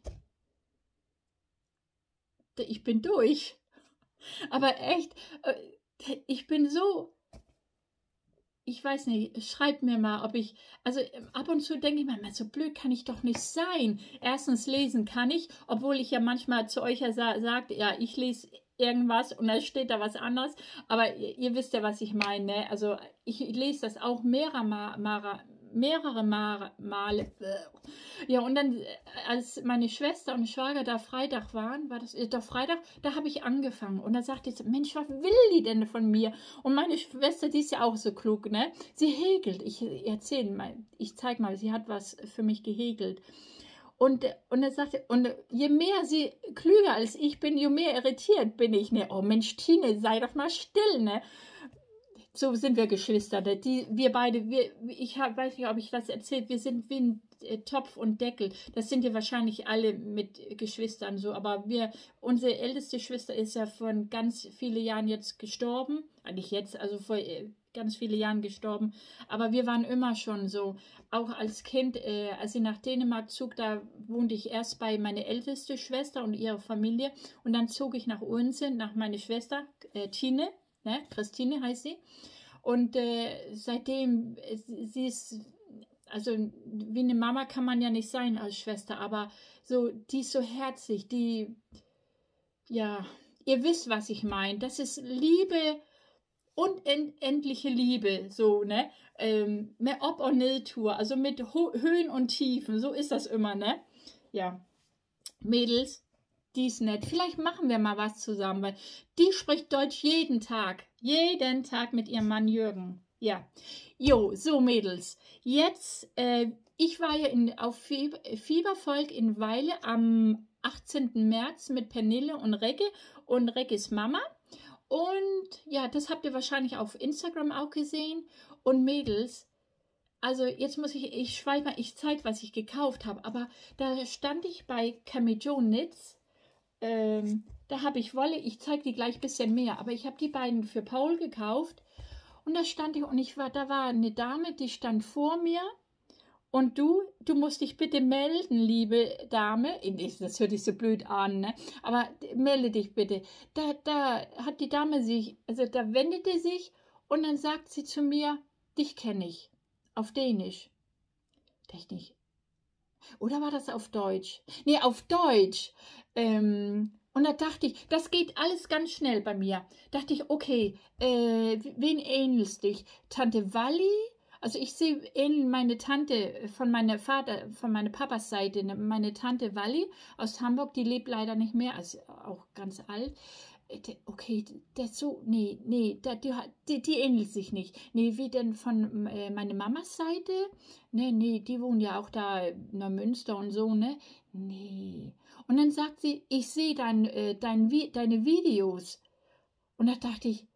Ich bin durch. Aber echt, ich bin so, ich weiß nicht, schreibt mir mal, ob ich, also ab und zu denke ich mir, so blöd kann ich doch nicht sein. Erstens lesen kann ich, obwohl ich ja manchmal zu euch ja sa sage, ja, ich lese irgendwas und da steht da was anderes, aber ihr, ihr wisst ja, was ich meine, ne? Also ich lese das auch mehrere Mal, Mal, mehrere Mal, Male. Ja, und dann, als meine Schwester und Schwager da Freitag waren, war das doch Freitag, da habe ich angefangen. Und da sagte ich, Mensch, was will die denn von mir? Und meine Schwester, die ist ja auch so klug, ne? Sie häkelt. Ich erzähle mal, ich zeige mal, sie hat was für mich gehäkelt. Und, und er sagte, und je mehr sie klüger als ich bin, je mehr irritiert bin ich, ne? Oh Mensch, Tine, sei doch mal still, ne? So sind wir Geschwister. Die, wir beide, wir, ich hab, weiß nicht, ob ich das erzählt, wir sind wie ein äh, Topf und Deckel. Das sind ja wahrscheinlich alle mit Geschwistern so. Aber wir, unsere älteste Schwester ist ja vor ganz vielen Jahren jetzt gestorben. Eigentlich jetzt, also vor äh, ganz vielen Jahren gestorben. Aber wir waren immer schon so. Auch als Kind, äh, als ich nach Dänemark zog, da wohnte ich erst bei meiner ältesten Schwester und ihrer Familie. Und dann zog ich nach Unsinn, nach meiner Schwester, äh, Tine. Ne? Christine heißt sie. Und äh, seitdem, sie ist, also wie eine Mama kann man ja nicht sein als Schwester, aber so, die ist so herzlich, die, ja, ihr wisst, was ich meine. Das ist Liebe, unendliche Liebe, so, ne? Ähm, mehr Ob- und Niltour, also mit Ho Höhen und Tiefen, so ist das immer, ne? Ja, Mädels. Die ist nett. Vielleicht machen wir mal was zusammen, weil die spricht Deutsch jeden Tag. Jeden Tag mit ihrem Mann Jürgen. Ja. Jo, so Mädels. Jetzt, äh, ich war ja in, auf Fiebervolk in Weile am achtzehnten März mit Pernille und Regge und Regges Mama. Und ja, das habt ihr wahrscheinlich auf Instagram auch gesehen. Und Mädels, also jetzt muss ich, ich schweife mal, ich zeige, was ich gekauft habe. Aber da stand ich bei Camijo Knits. Ähm, da habe ich Wolle, ich zeige die gleich ein bisschen mehr, aber ich habe die beiden für Paul gekauft und da stand ich und ich war, da war eine Dame, die stand vor mir und du, du musst dich bitte melden, liebe Dame, das hört sich so blöd an, ne? Aber melde dich bitte. Da, da hat die Dame sich, also da wendete sich und dann sagt sie zu mir, dich kenne ich, auf Dänisch. Technisch. Oder war das auf Deutsch? Nee, auf Deutsch. Ähm, und da dachte ich, das geht alles ganz schnell bei mir. Dachte ich, okay, äh, wen ähnelst dich? Tante Walli? Also ich sehe ähnlich meine Tante von meiner Vater, von meiner Papas Seite, meine Tante Walli aus Hamburg, die lebt leider nicht mehr, also auch ganz alt. Okay, das so, nee, nee, da, die, die, die ähnelt sich nicht. Nee, wie denn von äh, meiner Mamas Seite? Nee, nee, die wohnen ja auch da in Neumünster und so, ne? Nee. Und dann sagt sie, ich sehe dein, äh, dein, deine Videos. Und da dachte ich,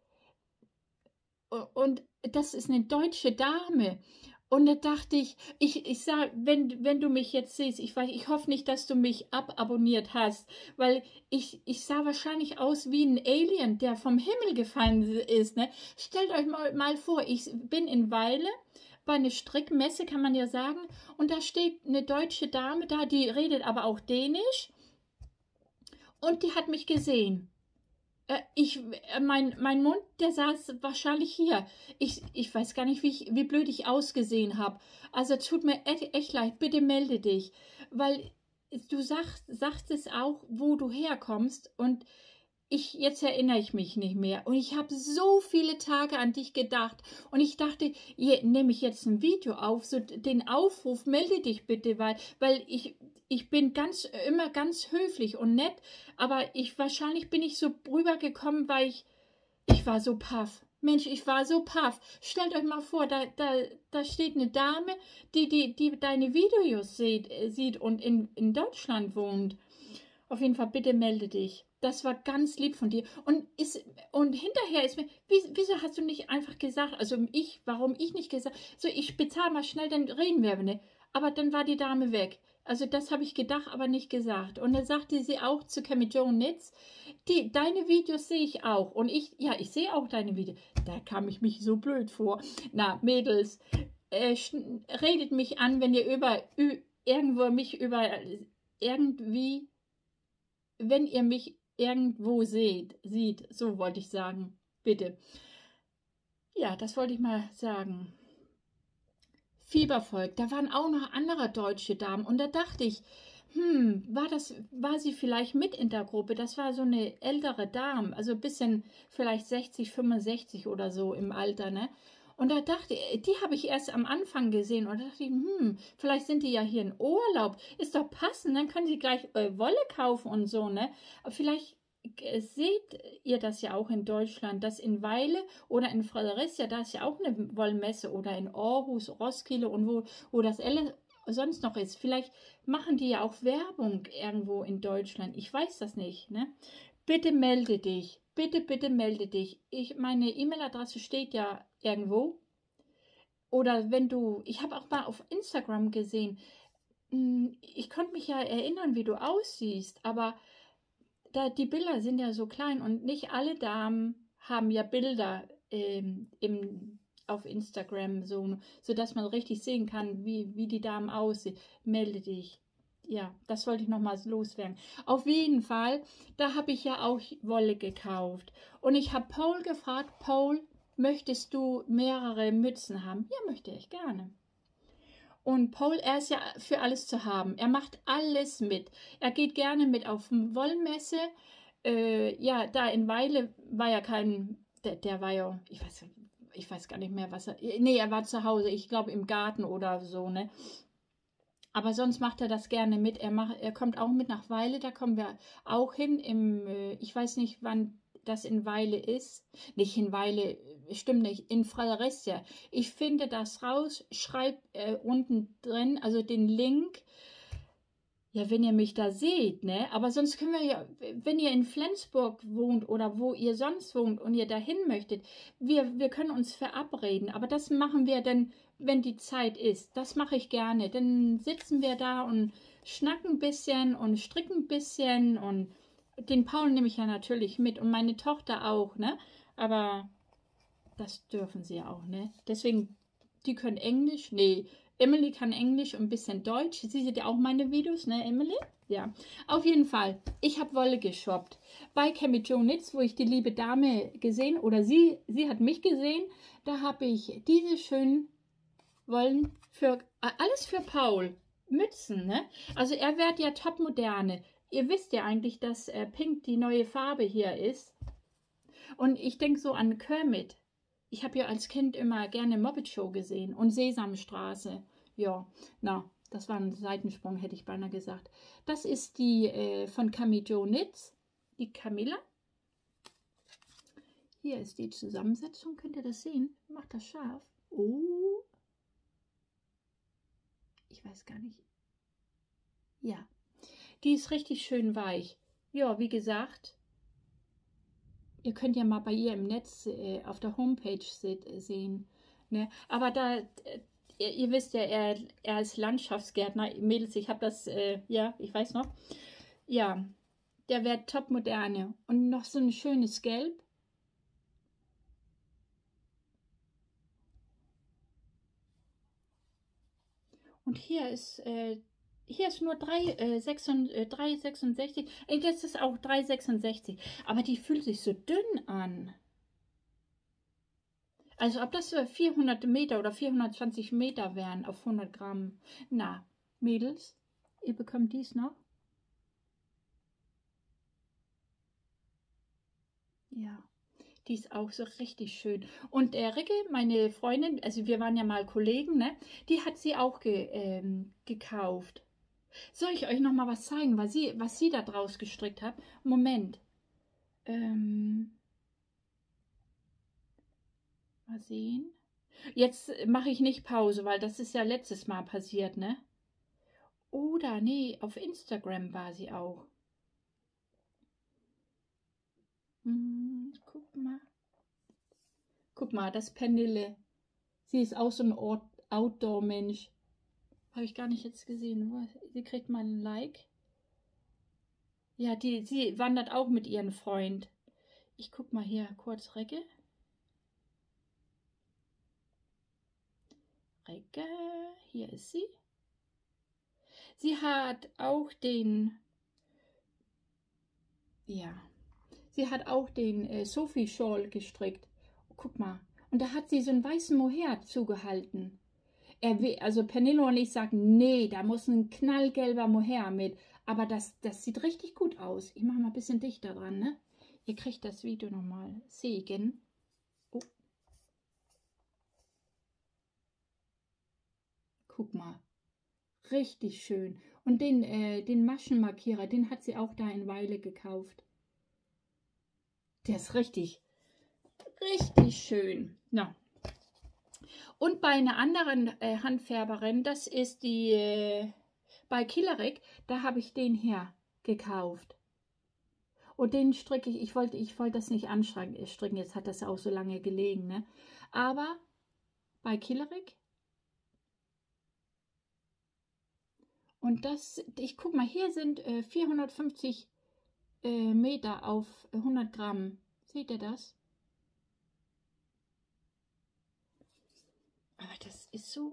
und das ist eine deutsche Dame. Und da dachte ich, ich, ich sag, wenn, wenn du mich jetzt siehst, ich weiß, ich hoffe nicht, dass du mich ababonniert hast, weil ich, ich sah wahrscheinlich aus wie ein Alien, der vom Himmel gefallen ist, ne? Stellt euch mal, mal vor, ich bin in Weile bei einer Strickmesse, kann man ja sagen, und da steht eine deutsche Dame da, die redet aber auch Dänisch und die hat mich gesehen. Ich, mein, mein Mund, der saß wahrscheinlich hier. Ich, ich weiß gar nicht, wie, ich, wie blöd ich ausgesehen habe. Also tut mir echt, echt leid, bitte melde dich. Weil du sagst, sagst es auch, wo du herkommst und ich, jetzt erinnere ich mich nicht mehr. Und ich habe so viele Tage an dich gedacht. Und ich dachte, je, nehme ich jetzt ein Video auf, so den Aufruf, melde dich bitte, weil, weil ich, ich bin ganz, immer ganz höflich und nett. Aber ich, wahrscheinlich bin ich so rübergekommen, weil ich, ich war so paff. Mensch, ich war so paff. Stellt euch mal vor, da, da, da steht eine Dame, die, die, die deine Videos sieht, sieht und in, in Deutschland wohnt. Auf jeden Fall, bitte melde dich. Das war ganz lieb von dir. Und, ist, und hinterher ist mir, wieso hast du nicht einfach gesagt, also ich, warum ich nicht gesagt, so ich bezahle mal schnell, dann reden wir, ne? Aber dann war die Dame weg. Also das habe ich gedacht, aber nicht gesagt. Und dann sagte sie auch zu Cami Jo Knits, die, deine Videos sehe ich auch. Und ich, ja, ich sehe auch deine Videos. Da kam ich mich so blöd vor. Na, Mädels, äh, redet mich an, wenn ihr über, ü, irgendwo mich über, irgendwie, wenn ihr mich irgendwo seht, sieht, so wollte ich sagen. Bitte. Ja, das wollte ich mal sagen. Fiebervolk, da waren auch noch andere deutsche Damen und da dachte ich, hm, war das, war sie vielleicht mit in der Gruppe? Das war so eine ältere Dame, also ein bisschen vielleicht sechzig, fünfundsechzig oder so im Alter, ne? Und da dachte ich, die habe ich erst am Anfang gesehen und da dachte ich, hm, vielleicht sind die ja hier in Urlaub, ist doch passend, dann können sie gleich äh, Wolle kaufen und so, ne? Aber vielleicht seht ihr das ja auch in Deutschland, dass in Weile oder in Fredericia, da ist ja auch eine Wollmesse oder in Aarhus, Roskilde und wo, wo das alles sonst noch ist. Vielleicht machen die ja auch Werbung irgendwo in Deutschland. Ich weiß das nicht, ne? Bitte melde dich. Bitte, bitte melde dich. Ich, meine E-Mail-Adresse steht ja irgendwo. Oder wenn du, ich habe auch mal auf Instagram gesehen, ich konnte mich ja erinnern, wie du aussiehst, aber da, die Bilder sind ja so klein und nicht alle Damen haben ja Bilder ähm, im, auf Instagram, so, so dass man richtig sehen kann, wie, wie die Damen aussehen. Melde dich. Ja, das wollte ich nochmals loswerden. Auf jeden Fall, da habe ich ja auch Wolle gekauft. Und ich habe Paul gefragt, Paul, möchtest du mehrere Mützen haben? Ja, möchte ich gerne. Und Paul, er ist ja für alles zu haben. Er macht alles mit. Er geht gerne mit auf Wollmesse. Äh, ja, da in Weile war ja kein, der, der war ja, ich weiß, ich weiß gar nicht mehr, was er, nee, er war zu Hause, ich glaube im Garten oder so, ne. Aber sonst macht er das gerne mit. Er, macht, er kommt auch mit nach Weile, da kommen wir auch hin. Im, äh, ich weiß nicht, wann das in Weile ist. Nicht in Weile, stimmt nicht, in Fredericia. Ich finde das raus, schreibt äh, unten drin, also den Link. Ja, wenn ihr mich da seht, ne? Aber sonst können wir ja, wenn ihr in Flensburg wohnt oder wo ihr sonst wohnt und ihr dahin möchtet, wir, wir können uns verabreden. Aber das machen wir dann, wenn die Zeit ist. Das mache ich gerne. Dann sitzen wir da und schnacken ein bisschen und stricken ein bisschen und den Paul nehme ich ja natürlich mit und meine Tochter auch, ne? Aber das dürfen sie ja auch, ne? Deswegen, die können Englisch, nee, Emily kann Englisch und ein bisschen Deutsch. Sie sieht ja auch meine Videos, ne, Emily? Ja, auf jeden Fall. Ich habe Wolle geshoppt. Bei Cami Jo Knits, wo ich die liebe Dame gesehen, oder sie, sie hat mich gesehen, da habe ich diese schönen Wollen für, alles für Paul. Mützen, ne? Also er wird ja top moderne. Ihr wisst ja eigentlich, dass äh, Pink die neue Farbe hier ist. Und ich denke so an Kermit. Ich habe ja als Kind immer gerne Muppet Show gesehen und Sesamstraße. Ja, na, das war ein Seitensprung, hätte ich beinahe gesagt. Das ist die äh, von Cami Jo Knits, die Camilla. Hier ist die Zusammensetzung, könnt ihr das sehen? Macht das scharf. Oh. Ich weiß gar nicht. Ja, die ist richtig schön weich. Ja, wie gesagt, ihr könnt ja mal bei ihr im Netz äh, auf der Homepage sehen. Ne? Aber da, äh, ihr, ihr wisst ja, er, er ist Landschaftsgärtner. Mädels, ich habe das, äh, ja, ich weiß noch. Ja, der wird top moderne. Und noch so ein schönes Gelb. Und hier ist, äh, hier ist nur drei Komma sechsundsechzig. Äh, das ist auch drei Komma sechsundsechzig. Aber die fühlt sich so dünn an. Also ob das vierhundert Meter oder vierhundertzwanzig Meter wären auf hundert Gramm. Na, Mädels, ihr bekommt dies noch. Ja, die ist auch so richtig schön. Und äh, Ricke, meine Freundin, also wir waren ja mal Kollegen, ne? Die hat sie auch ge, ähm, gekauft. Soll ich euch noch mal was zeigen, was sie, was sie da draus gestrickt hat? Moment. Ähm, mal sehen. Jetzt mache ich nicht Pause, weil das ist ja letztes Mal passiert, ne? Oder nee, auf Instagram war sie auch. Hm, guck mal. Guck mal, das Pernille. Sie ist auch so ein Outdoor-Mensch. Habe ich gar nicht jetzt gesehen. Sie kriegt mal ein Like. Ja, die, sie wandert auch mit ihrem Freund. Ich guck mal hier kurz, Recke. Recke, hier ist sie. Sie hat auch den, ja, sie hat auch den äh, Sophie Shawl gestrickt. Guck mal. Und da hat sie so einen weißen Mohair zugehalten. Er will, also Pernille und ich sagen, nee, da muss ein knallgelber Mohair mit. Aber das, das sieht richtig gut aus. Ich mache mal ein bisschen dichter dran, ne? Ihr kriegt das Video nochmal sehen. Oh. Guck mal. Richtig schön. Und den, äh, den Maschenmarkierer, den hat sie auch da in Weile gekauft. Der ist richtig, richtig schön. Na. Und bei einer anderen äh, Handfärberin, das ist die äh, bei Killerik, da habe ich den her gekauft. Und den stricke ich, ich wollte ich wollte das nicht anstricken, jetzt hat das auch so lange gelegen, ne? Aber bei Killerik. Und das, ich guck mal, hier sind äh, vierhundertfünfzig äh, Meter auf hundert Gramm. Seht ihr das? Aber das ist so.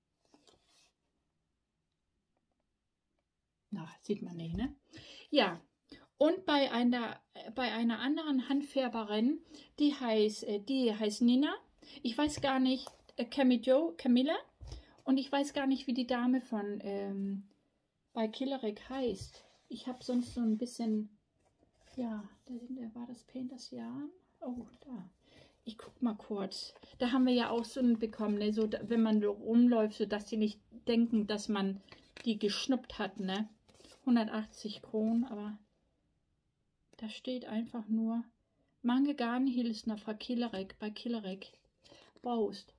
Na, sieht man nicht, ne? Ja. Und bei einer, bei einer anderen Handfärberin, die heißt, die heißt Nina. Ich weiß gar nicht, äh, Camille, Camilla. Und ich weiß gar nicht, wie die Dame von ähm, bei Killerik heißt. Ich habe sonst so ein bisschen, ja, da war das Painters Yarn. Oh, da. Ich guck mal kurz. Da haben wir ja auch so einen bekommen, ne? So, wenn man rumläuft, so dass die nicht denken, dass man die geschnuppt hat, ne? hundertachtzig Kronen, aber da steht einfach nur Mange Garnhilsner fra Killerik bei Killerik Baust.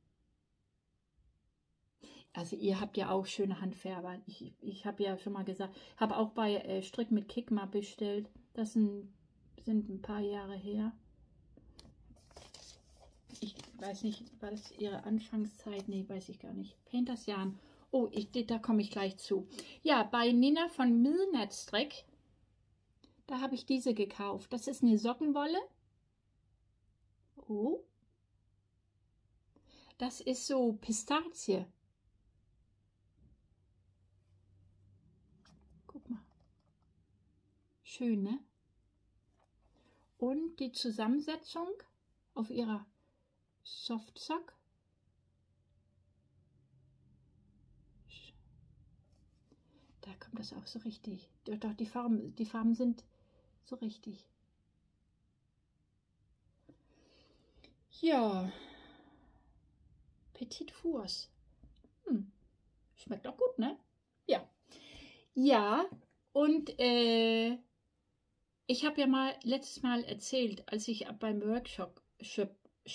Also ihr habt ja auch schöne Handfärber. Ich, ich habe ja schon mal gesagt, habe auch bei äh, Strick mit Kick mal bestellt. Das sind, sind ein paar Jahre her. Ich weiß nicht, war das ihre Anfangszeit? Nee, weiß ich gar nicht. Painters Yarn. Oh, ich, da komme ich gleich zu. Ja, bei Nina von Milnet Strick, da habe ich diese gekauft. Das ist eine Sockenwolle. Oh. Das ist so Pistazie. Guck mal. Schön, ne? Und die Zusammensetzung auf ihrer Softsock. Da kommt das auch so richtig. Doch, die Farben, die Farben sind so richtig. Ja. Petit Fours. Hm. Schmeckt auch gut, ne? Ja. Ja, und äh, ich habe ja mal letztes Mal erzählt, als ich beim Workshop Shop,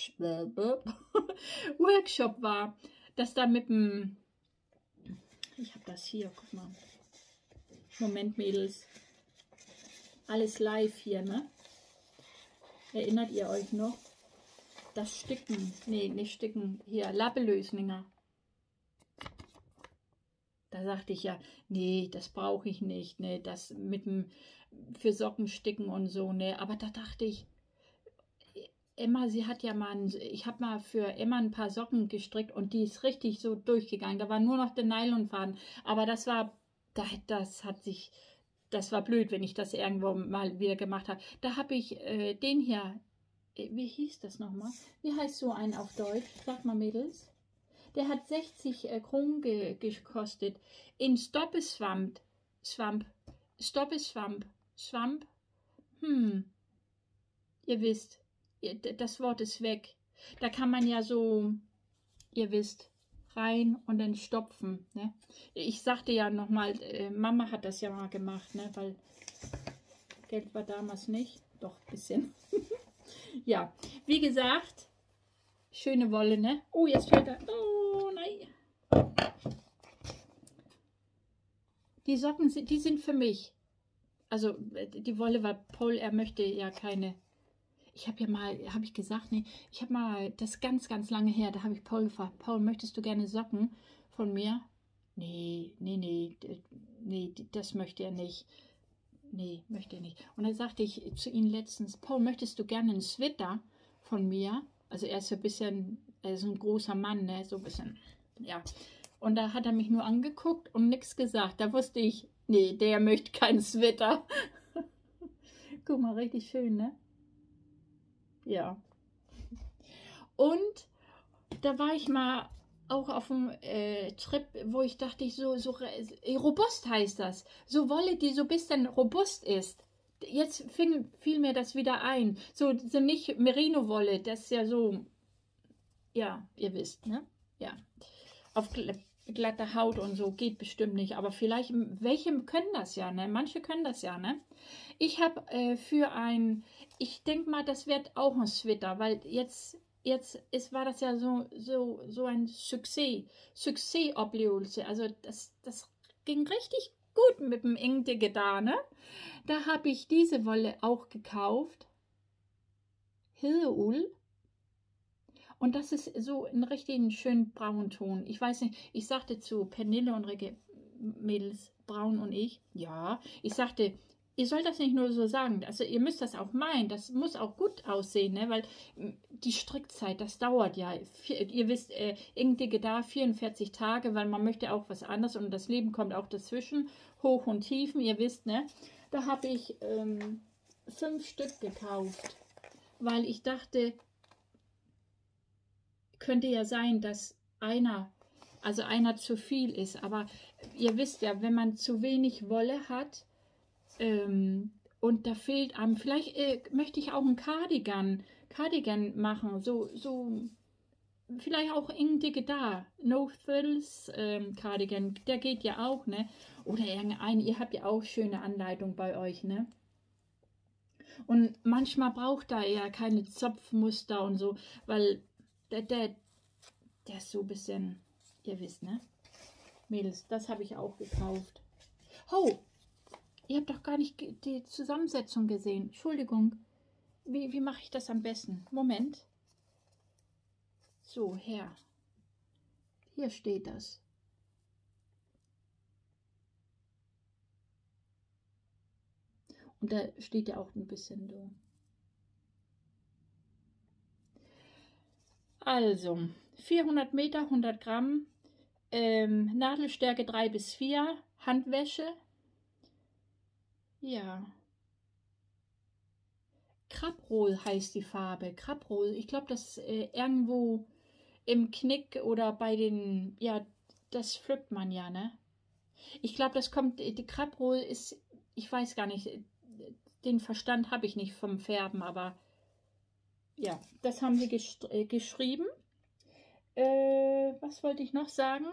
Workshop war, dass da mit dem, ich habe das hier, guck mal, Moment Mädels, alles live hier, ne? Erinnert ihr euch noch? Das Sticken, nee, nicht Sticken, hier, Lappelösninger. Da sagte ich ja, nee, das brauche ich nicht, ne, das mit dem, für Socken sticken und so, ne, aber da dachte ich, Emma, sie hat ja mal, ein, ich habe mal für Emma ein paar Socken gestrickt und die ist richtig so durchgegangen, da war nur noch der Nylonfaden, aber das war, das hat sich, das war blöd, wenn ich das irgendwo mal wieder gemacht habe. Da habe ich äh, den hier, wie hieß das nochmal, wie heißt so ein auf Deutsch, sag mal Mädels. Der hat sechzig äh, Kronen ge gekostet. In Stoppeswamp, Swamp, Stoppeswamp, Swamp, hm, ihr wisst, ihr, das Wort ist weg. Da kann man ja so, ihr wisst, rein und dann stopfen. Ne? Ich sagte ja nochmal, äh, Mama hat das ja mal gemacht, ne? Weil Geld war damals nicht, doch ein bisschen. Ja, wie gesagt, schöne Wolle, ne? Oh, jetzt fällt er. Oh, nein. Die Socken, die sind für mich. Also, die Wolle war Paul, er möchte ja keine. Ich habe ja mal, habe ich gesagt, nee, ich habe mal, das ganz, ganz lange her, da habe ich Paul gefragt, Paul, möchtest du gerne Socken von mir? nee, nee, nee, d- nee, d- das möchte er nicht. Nee, möchte er nicht. Und dann sagte ich zu ihm letztens, Paul, möchtest du gerne einen Sweater von mir? Also er ist so ein bisschen, er ist ein großer Mann, ne? So ein bisschen, ja. Und da hat er mich nur angeguckt und nichts gesagt. Da wusste ich, nee, der möchte keinen Sweater. Guck mal, richtig schön, ne? Ja. Und da war ich mal auch auf einem äh, Trip, wo ich dachte, ich so, so äh, robust heißt das. So Wolle, die so ein bisschen robust ist. Jetzt fing, fiel mir das wieder ein. So, so nicht Merino-Wolle, das ist ja so, ja, ihr wisst, ne? Ja. Auf gl glatte Haut und so geht bestimmt nicht. Aber vielleicht, welche können das ja, ne? Manche können das ja, ne? Ich habe äh, für ein, ich denke mal, das wird auch ein Sweater, weil jetzt, jetzt ist, war das ja so, so, so ein Success, Success-Obliolse. Also das, das ging richtig gut mit dem Ingdicke da, ne? Da habe ich diese Wolle auch gekauft. Hilleul. Und das ist so ein richtigen schönen Braunton. Ich weiß nicht, ich sagte zu Pernille und Rikke, Mädels, Braun und ich, ja, ich sagte, ihr sollt das nicht nur so sagen, also ihr müsst das auch meinen, das muss auch gut aussehen, ne? Weil die Strickzeit, das dauert ja, ihr wisst, äh, irgendwie da vierundvierzig Tage, weil man möchte auch was anderes und das Leben kommt auch dazwischen, Hoch und Tiefen, ihr wisst, ne? Da habe ich ähm, fünf Stück gekauft, weil ich dachte, könnte ja sein, dass einer, also einer zu viel ist, aber ihr wisst ja, wenn man zu wenig Wolle hat ähm, und da fehlt einem, vielleicht äh, möchte ich auch einen Cardigan, Cardigan machen, so, so, vielleicht auch Ingdicke da, No Thrills ähm, Cardigan, der geht ja auch, ne? Oder irgendein, ihr habt ja auch schöne Anleitung bei euch, ne? Und manchmal braucht da ja keine Zopfmuster und so, weil der, der, der ist so ein bisschen, ihr wisst, ne? Mädels, das habe ich auch gekauft. Oh, ihr habt doch gar nicht die Zusammensetzung gesehen. Entschuldigung. Wie, wie mache ich das am besten? Moment. So, her. Hier steht das. Und da steht ja auch ein bisschen so. Also, vierhundert Meter, hundert Gramm, ähm, Nadelstärke drei bis vier, Handwäsche. Ja. Krabrohl heißt die Farbe. Krabrohl. Ich glaube, das äh, irgendwo im Knick oder bei den, ja, das pflückt man ja, ne? Ich glaube, das kommt, die Krabrohl ist, ich weiß gar nicht, den Verstand habe ich nicht vom Färben, aber ja, das haben sie gesch äh, geschrieben. Äh, was wollte ich noch sagen?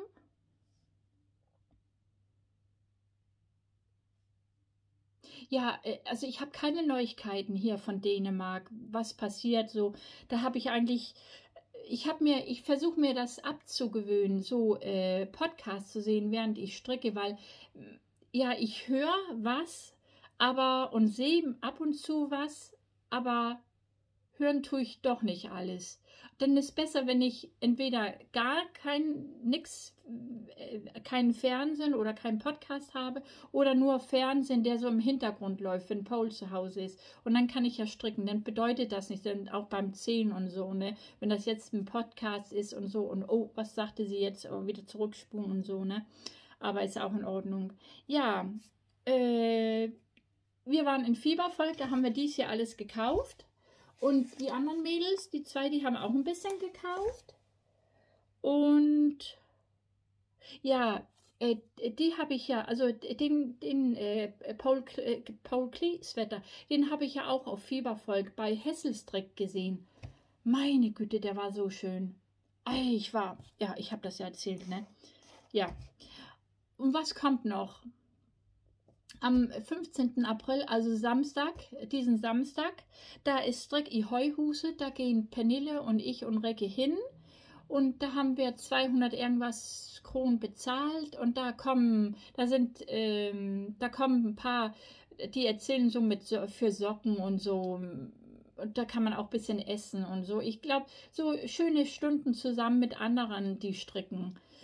Ja, äh, also ich habe keine Neuigkeiten hier von Dänemark, was passiert so. Da habe ich eigentlich, ich habe mir, ich versuche mir das abzugewöhnen, so äh, Podcasts zu sehen, während ich stricke, weil ja, ich höre was, aber und sehe ab und zu was, aber hören tue ich doch nicht alles. Dann ist besser, wenn ich entweder gar kein nix, äh, keinen Fernsehen oder keinen Podcast habe oder nur Fernsehen, der so im Hintergrund läuft, wenn Paul zu Hause ist. Und dann kann ich ja stricken. Dann bedeutet das nicht, denn auch beim Zählen und so, ne? Wenn das jetzt ein Podcast ist und so und oh, was sagte sie jetzt? Oh, wieder zurückspulen und so, ne? Aber ist auch in Ordnung. Ja, äh, wir waren in Fiebervolk, da haben wir dies hier alles gekauft. Und die anderen Mädels, die zwei, die haben auch ein bisschen gekauft. Und ja, äh, die habe ich ja, also den, den äh, Paul, äh, Paul Klee-Sweater, den habe ich ja auch auf Fiebervolk bei Hesselstrick gesehen. Meine Güte, der war so schön. Ich war, ja, ich habe das ja erzählt, ne? Ja. Und was kommt noch? Am fünfzehnten April, also Samstag, diesen Samstag, da ist Strick i Heuhuse, da gehen Pernille und ich und Recke hin und da haben wir zweihundert irgendwas Kronen bezahlt und da kommen, da sind, ähm, da kommen ein paar, die erzählen so mit so, für Socken und so und da kann man auch ein bisschen essen und so. Ich glaube, so schöne Stunden zusammen mit anderen, die stricken.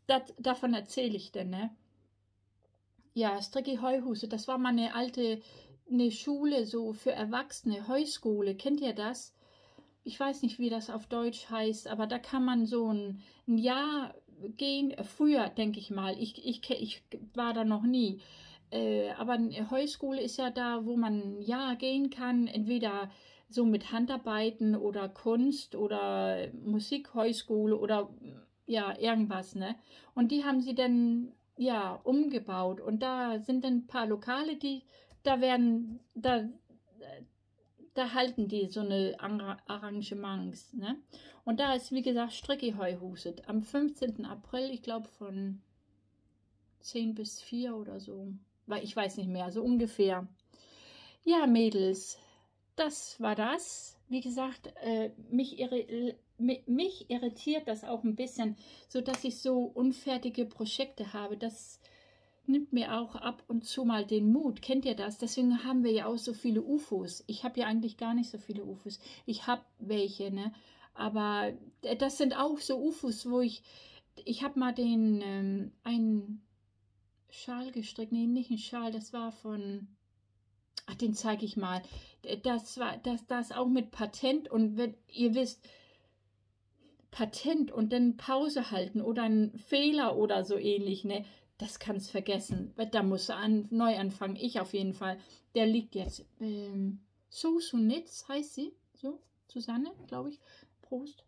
dat, davon erzähle ich denn, ne? Ja, Stricki Heuhuse, das war mal eine alte, eine Schule so für Erwachsene, Heuschule, kennt ihr das? Ich weiß nicht, wie das auf Deutsch heißt, aber da kann man so ein, ein Jahr gehen, äh, früher, denke ich mal. Ich, ich, ke- ich war da noch nie. Äh, aber eine Heuschule ist ja da, wo man ein Jahr gehen kann, entweder so mit Handarbeiten oder Kunst oder Musikheuschule oder ja, irgendwas, ne? Und die haben sie dann ja umgebaut. Und da sind dann ein paar Lokale, die, da werden, da da halten die so eine Arra- Arrangements, ne? Und da ist, wie gesagt, Stricki Heuhuset am fünfzehnten April, ich glaube von zehn bis vier oder so. Weil ich weiß nicht mehr, so ungefähr. Ja, Mädels, das war das. Wie gesagt, äh, mich, irri mi- mich irritiert das auch ein bisschen, so dass ich so unfertige Projekte habe. Das nimmt mir auch ab und zu mal den Mut. Kennt ihr das? Deswegen haben wir ja auch so viele U F Os. Ich habe ja eigentlich gar nicht so viele U F Os. Ich habe welche, ne? Aber äh, das sind auch so U F Os, wo ich, ich habe mal den, ähm, einen Schal gestrickt. Nee, nicht einen Schal, das war von, ach, den zeige ich mal. Das war, das, das auch mit Patent und wenn ihr wisst, Patent und dann Pause halten oder einen Fehler oder so ähnlich, ne? Das kannst vergessen. Da musst du an, neu anfangen. Ich auf jeden Fall. Der liegt jetzt. Ähm, Sosunitz heißt sie. So, Susanne, glaube ich. Prost.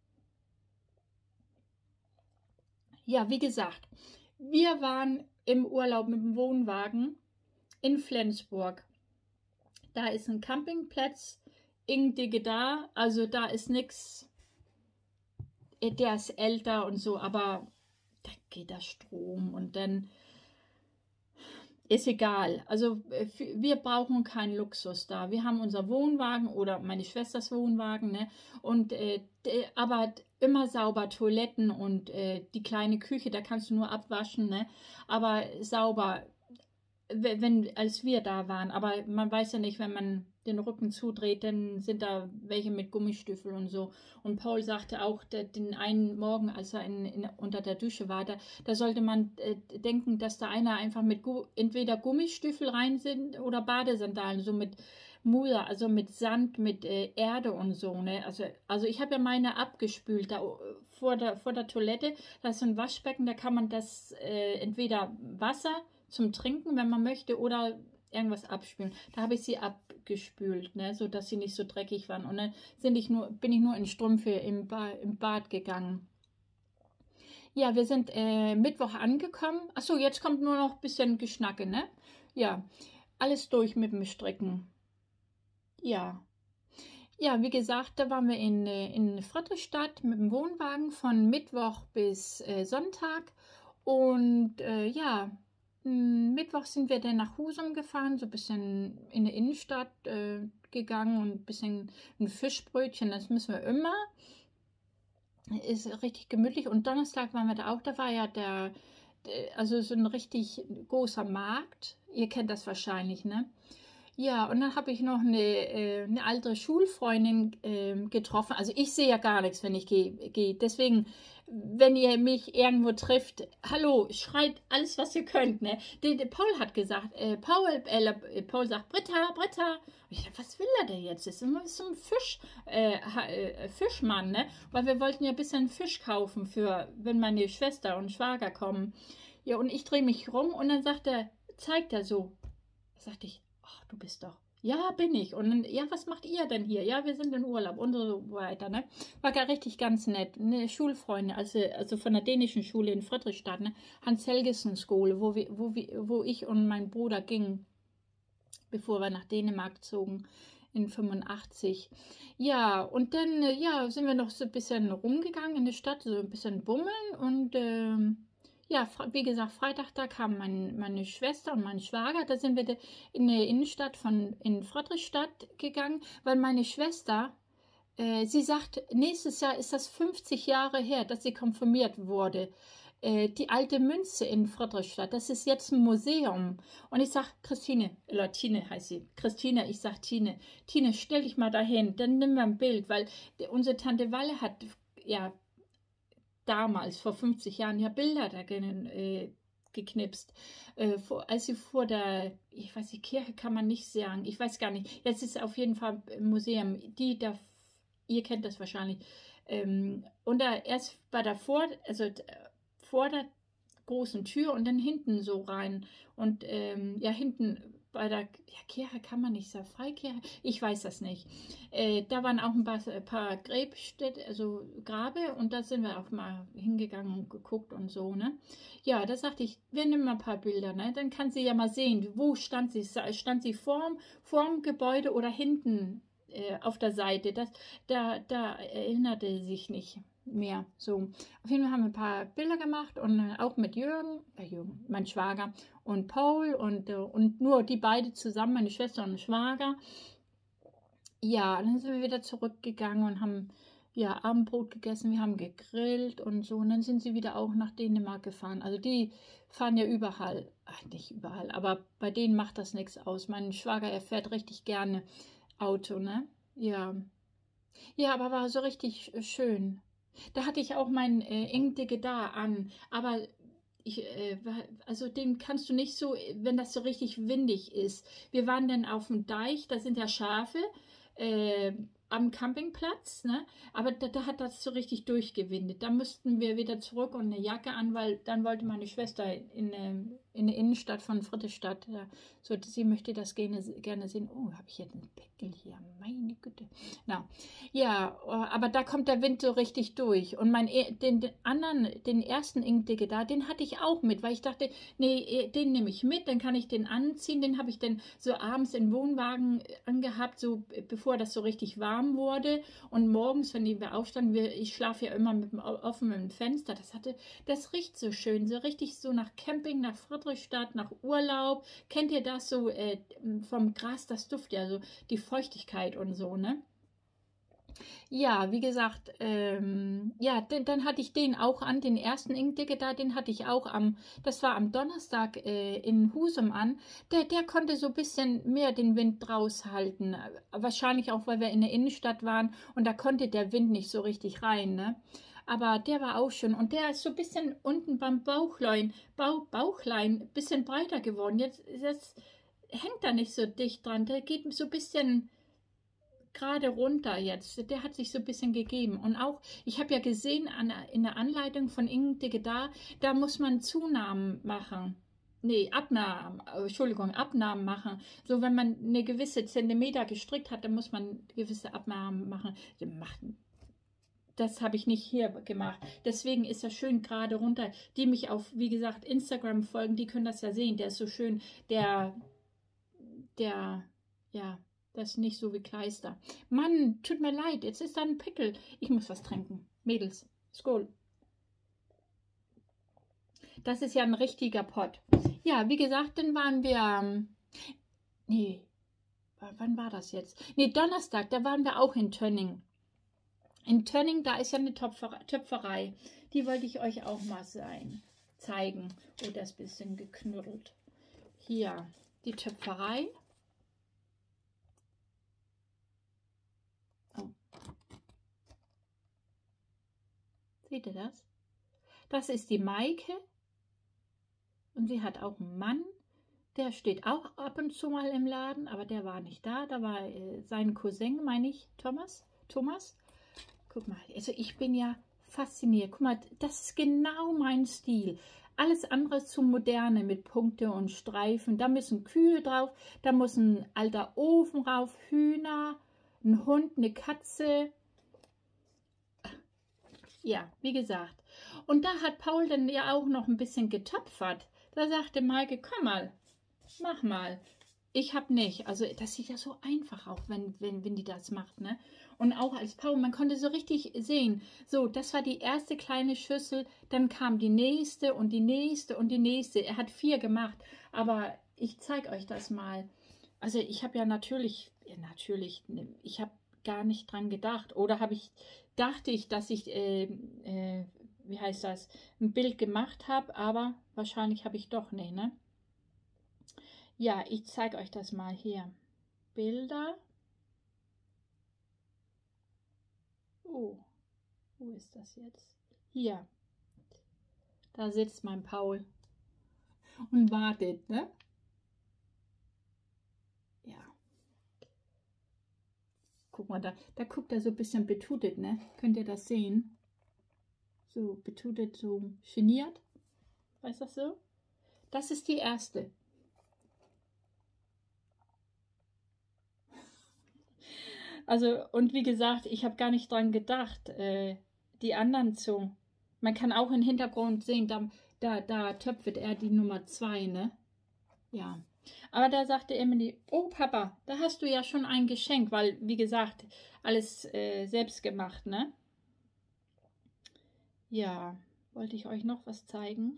Ja, wie gesagt, wir waren im Urlaub mit dem Wohnwagen in Flensburg. Da ist ein Campingplatz. Ingdige da. Also da ist nichts. Der ist älter und so, aber da geht der Strom und dann ist egal. Also äh, wir brauchen keinen Luxus da. Wir haben unser Wohnwagen oder meine Schwesters Wohnwagen, ne? Und äh, aber immer sauber Toiletten und äh, die kleine Küche, da kannst du nur abwaschen, ne? Aber sauber, wenn, als wir da waren. Aber man weiß ja nicht, wenn man den Rücken zudreht, dann sind da welche mit Gummistiefeln und so. Und Paul sagte auch, der, den einen Morgen, als er in, in, unter der Dusche war, da, da sollte man äh, denken, dass da einer einfach mit Gu entweder Gummistiefel rein sind oder Badesandalen, so mit Muder, also mit Sand, mit äh, Erde und so. Ne? Also, also ich habe ja meine abgespült da vor der, vor der Toilette. Da ist so ein Waschbecken, da kann man das äh, entweder Wasser zum Trinken, wenn man möchte, oder irgendwas abspülen. Da habe ich sie abgespült, ne, so dass sie nicht so dreckig waren. Und dann sind ich nur, bin ich nur in Strümpfe im, ba im Bad gegangen. Ja, wir sind äh, Mittwoch angekommen. Achso, jetzt kommt nur noch ein bisschen Geschnacke, ne? Ja, alles durch mit dem Stricken. Ja. Ja, wie gesagt, da waren wir in, in Friedrichstadt mit dem Wohnwagen von Mittwoch bis äh, Sonntag. Und äh, ja, Mittwoch sind wir dann nach Husum gefahren, so ein bisschen in die Innenstadt äh, gegangen und ein bisschen ein Fischbrötchen, das müssen wir immer. Ist richtig gemütlich. Und Donnerstag waren wir da auch, da war ja der, der also so ein richtig großer Markt. Ihr kennt das wahrscheinlich, ne? Ja, und dann habe ich noch eine, äh, eine alte Schulfreundin äh, getroffen. Also ich sehe ja gar nichts, wenn ich gehe. Geh. Deswegen, wenn ihr mich irgendwo trifft, hallo, schreit alles, was ihr könnt. Ne? Der, der Paul hat gesagt, äh, Paul, äh, Paul sagt, Britta, Britta. Und ich dachte, was will er denn jetzt? Das ist immer so ein Fisch, äh, äh, Fischmann, ne? Weil wir wollten ja ein bisschen Fisch kaufen, für wenn meine Schwester und Schwager kommen. Ja, und ich drehe mich rum und dann sagt er, zeigt er so. Da sagte ich, ach, du bist doch. Ja, bin ich. Und dann, ja, was macht ihr denn hier? Ja, wir sind in Urlaub und so weiter, ne? War gar richtig ganz nett. Eine Schulfreundin, also, also von der dänischen Schule in Friedrichstadt, ne? Hans-Helgesen-Schule, wo, wir, wo, wir, wo ich und mein Bruder gingen, bevor wir nach Dänemark zogen in fünfundachtzig. Ja, und dann, ja, sind wir noch so ein bisschen rumgegangen in der Stadt, so ein bisschen bummeln und, ähm, ja, wie gesagt, Freitag, da kam mein, meine Schwester und mein Schwager, da sind wir in der Innenstadt von in Friedrichstadt gegangen, weil meine Schwester, äh, sie sagt, nächstes Jahr ist das fünfzig Jahre her, dass sie konfirmiert wurde. Äh, die alte Münze in Friedrichstadt, das ist jetzt ein Museum. Und ich sag, Christine, oder Tine heißt sie, Christine, ich sag Tine, Tine, stell dich mal dahin, dann nimm mal ein Bild, weil unsere Tante Walle hat, ja, damals, vor fünfzig Jahren, ja Bilder da äh, geknipst. Äh, vor, als sie vor der, ich weiß nicht, Kirche kann man nicht sagen, ich weiß gar nicht, jetzt ist auf jeden Fall ein Museum, die da, ihr kennt das wahrscheinlich, ähm, und da erst war davor, also vor der großen Tür und dann hinten so rein und ähm, ja, hinten bei der ja, Kirche kann man nicht sagen, Freikirche, ich weiß das nicht. Äh, da waren auch ein paar, ein paar Gräbstätte, also Grabe und da sind wir auch mal hingegangen und geguckt und so, ne? Ja, da sagte ich, wir nehmen mal ein paar Bilder, ne? Dann kann sie ja mal sehen, wo stand sie, stand sie vorm, vorm Gebäude oder hinten äh, auf der Seite, das, da, da erinnerte sie sich nicht mehr. So, auf jeden Fall haben wir ein paar Bilder gemacht und äh, auch mit Jürgen, äh Jürgen, mein Schwager und Paul und, äh, und nur die beiden zusammen, meine Schwester und Schwager. Ja, dann sind wir wieder zurückgegangen und haben ja Abendbrot gegessen, wir haben gegrillt und so und dann sind sie wieder auch nach Dänemark gefahren. Also die fahren ja überall, ach, nicht überall, aber bei denen macht das nichts aus. Mein Schwager, er fährt richtig gerne Auto, ne? Ja. Ja, aber war so richtig schön. Da hatte ich auch mein äh, Ingdicke da an, aber ich, äh, also den kannst du nicht so, wenn das so richtig windig ist. Wir waren dann auf dem Deich, da sind ja Schafe äh, am Campingplatz, ne? Aber da, da hat das so richtig durchgewindet. Da mussten wir wieder zurück und eine Jacke an, weil dann wollte meine Schwester in, äh, in der Innenstadt von Friedrichstadt, ja, so, sie möchte das gerne, gerne sehen. Oh, habe ich jetzt einen Pickel hier? Meine Güte. Na, ja, aber da kommt der Wind so richtig durch. Und mein, den, den anderen, den ersten Inkdicke da, den hatte ich auch mit, weil ich dachte, nee, den nehme ich mit, dann kann ich den anziehen. Den habe ich dann so abends im Wohnwagen angehabt, so bevor das so richtig warm wurde. Und morgens, wenn wir aufstanden, wir, ich schlafe ja immer mit dem offenen Fenster, das hatte, das riecht so schön, so richtig so nach Camping, nach Friedrichstadt, nach Urlaub. Kennt ihr das so äh, vom Gras, das duftet ja so, die Feuchtigkeit und so, ne? Ja, wie gesagt, ähm, ja, den, dann hatte ich den auch an, den ersten Inkdicke da, den hatte ich auch am, das war am Donnerstag äh, in Husum an. Der, der konnte so ein bisschen mehr den Wind raushalten. Wahrscheinlich auch, weil wir in der Innenstadt waren und da konnte der Wind nicht so richtig rein, ne? Aber der war auch schön und der ist so ein bisschen unten beim Bauchlein, Bauch, Bauchlein, ein bisschen breiter geworden. Jetzt, jetzt hängt er nicht so dicht dran, der geht so ein bisschen gerade runter jetzt. Der hat sich so ein bisschen gegeben. Und auch, ich habe ja gesehen an, in der Anleitung von Inkdicke da, da muss man Zunahmen machen. Nee, Abnahmen, Entschuldigung, Abnahmen machen. So, wenn man eine gewisse Zentimeter gestrickt hat, dann muss man gewisse Abnahmen machen. Das habe ich nicht hier gemacht. Deswegen ist er schön gerade runter. Die mich auf, wie gesagt, Instagram folgen, die können das ja sehen. Der ist so schön, der, der, ja, das ist nicht so wie Kleister. Mann, tut mir leid, jetzt ist da ein Pickel. Ich muss was trinken. Mädels, Skål. Das ist ja ein richtiger Pott. Ja, wie gesagt, dann waren wir, ähm, nee, wann war das jetzt? Nee, Donnerstag, da waren wir auch in Tönning. In Tönning, da ist ja eine Töpferei. Die wollte ich euch auch mal sein, zeigen. Oh, das ist ein bisschen geknüttelt. Hier, die Töpferei. Oh. Seht ihr das? Das ist die Maike. Und sie hat auch einen Mann. Der steht auch ab und zu mal im Laden, aber der war nicht da. Da war äh, sein Cousin, meine ich, Thomas. Thomas. Guck mal, also ich bin ja fasziniert. Guck mal, das ist genau mein Stil. Alles andere ist zu moderne mit Punkte und Streifen. Da müssen Kühe drauf, da muss ein alter Ofen rauf, Hühner, ein Hund, eine Katze. Ja, wie gesagt. Und da hat Paul dann ja auch noch ein bisschen getöpfert. Da sagte Maike, komm mal, mach mal. Ich habe nicht. Also das sieht ja so einfach aus, wenn, wenn, wenn die das macht, ne? Und auch als Paul, man konnte so richtig sehen. So, das war die erste kleine Schüssel. Dann kam die nächste und die nächste und die nächste. Er hat vier gemacht. Aber ich zeige euch das mal. Also ich habe ja natürlich, ja natürlich, ich habe gar nicht dran gedacht. Oder habe ich, dachte ich, dass ich, äh, äh, wie heißt das, ein Bild gemacht habe. Aber wahrscheinlich habe ich doch nicht, ne? Ja, ich zeige euch das mal hier. Bilder. Oh, wo ist das jetzt? Hier, Da sitzt mein Paul und wartet, ne? Ja. Guck mal, da, da guckt er so ein bisschen betutet, ne? Könnt ihr das sehen? So betutet, so geniert. Weißt du das so? Das ist die erste. Also, und wie gesagt, ich habe gar nicht dran gedacht, äh, die anderen zu. Man kann auch im Hintergrund sehen, da, da, da töpfert er die Nummer zwei, ne? Ja. Aber da sagte Emily, oh Papa, da hast du ja schon ein Geschenk, weil, wie gesagt, alles äh, selbst gemacht, ne? Ja, wollte ich euch noch was zeigen?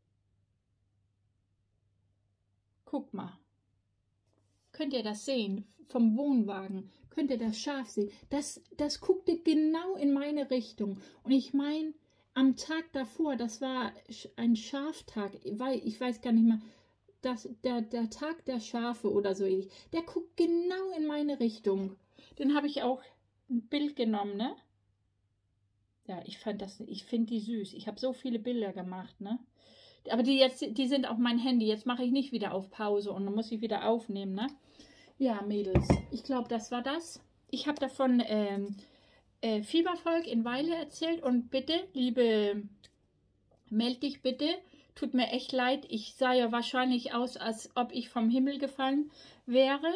Guck mal. Könnt ihr das sehen? Vom Wohnwagen. Könnt ihr das scharf sehen? Das, das guckte genau in meine Richtung. Und ich meine, am Tag davor, das war ein Schaftag, weil ich weiß gar nicht mehr, das, der, der Tag der Schafe oder so ähnlich. Der guckt genau in meine Richtung. Den habe ich auch ein Bild genommen, ne? Ja, ich fand das, ich finde die süß. Ich habe so viele Bilder gemacht, ne? Aber die jetzt, die sind auf mein Handy. Jetzt mache ich nicht wieder auf Pause und dann muss ich wieder aufnehmen, ne? Ja, Mädels, ich glaube, das war das. Ich habe davon ähm, äh, Fiebervolk in Weile erzählt und bitte, liebe, meld dich bitte. Tut mir echt leid, ich sah ja wahrscheinlich aus, als ob ich vom Himmel gefallen wäre.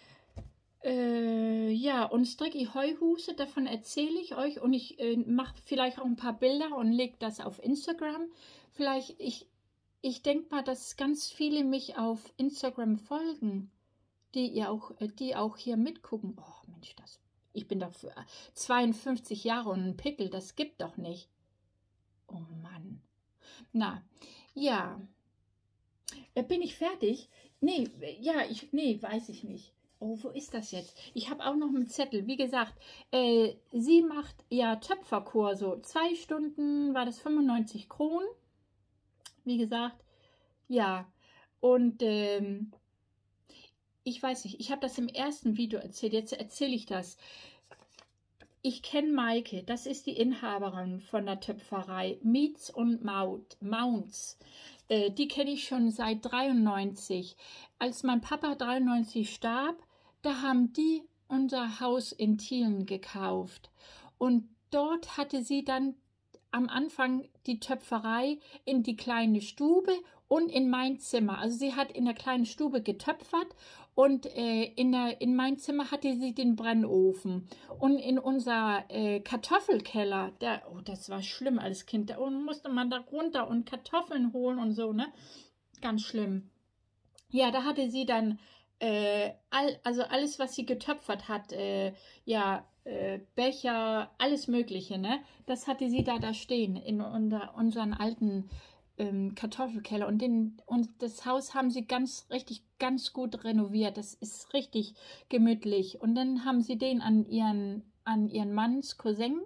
Äh, ja, und Stricky Heuhuse, davon erzähle ich euch und ich äh, mache vielleicht auch ein paar Bilder und lege das auf Instagram. Vielleicht, ich, ich denke mal, dass ganz viele mich auf Instagram folgen, die ihr auch, die auch hier mitgucken. Oh Mensch, das, ich bin doch für zweiundfünfzig Jahre und ein Pickel, das gibt doch nicht. Oh Mann. Na, ja. Bin ich fertig? Nee, ja, ich, nee, weiß ich nicht. Oh, wo ist das jetzt? Ich habe auch noch einen Zettel. Wie gesagt, äh, sie macht ja Töpferkurse. Zwei Stunden war das fünfundneunzig Kronen. Wie gesagt, ja. Und ähm, ich weiß nicht, ich habe das im ersten Video erzählt. Jetzt erzähle ich das. Ich kenne Maike, das ist die Inhaberin von der Töpferei Meets und Mounts. Äh, die kenne ich schon seit dreiundneunzig. Als mein Papa dreiundneunzig starb, da haben die unser Haus in Thielen gekauft. Und dort hatte sie dann am Anfang die Töpferei in die kleine Stube und in mein Zimmer. Also sie hat in der kleinen Stube getöpfert und äh, in, der, in mein Zimmer hatte sie den Brennofen. Und in unser äh, Kartoffelkeller, der, oh, das war schlimm als Kind, da musste man da runter und Kartoffeln holen und so, ne? Ganz schlimm. Ja, da hatte sie dann äh, all, also alles, was sie getöpfert hat, äh, ja, äh, Becher, alles Mögliche, ne? Das hatte sie da da stehen in unser, unseren alten ähm, Kartoffelkeller. Und, den, und das Haus haben sie ganz, richtig, ganz gut renoviert. Das ist richtig gemütlich. Und dann haben sie den an ihren, an ihren Manns Cousin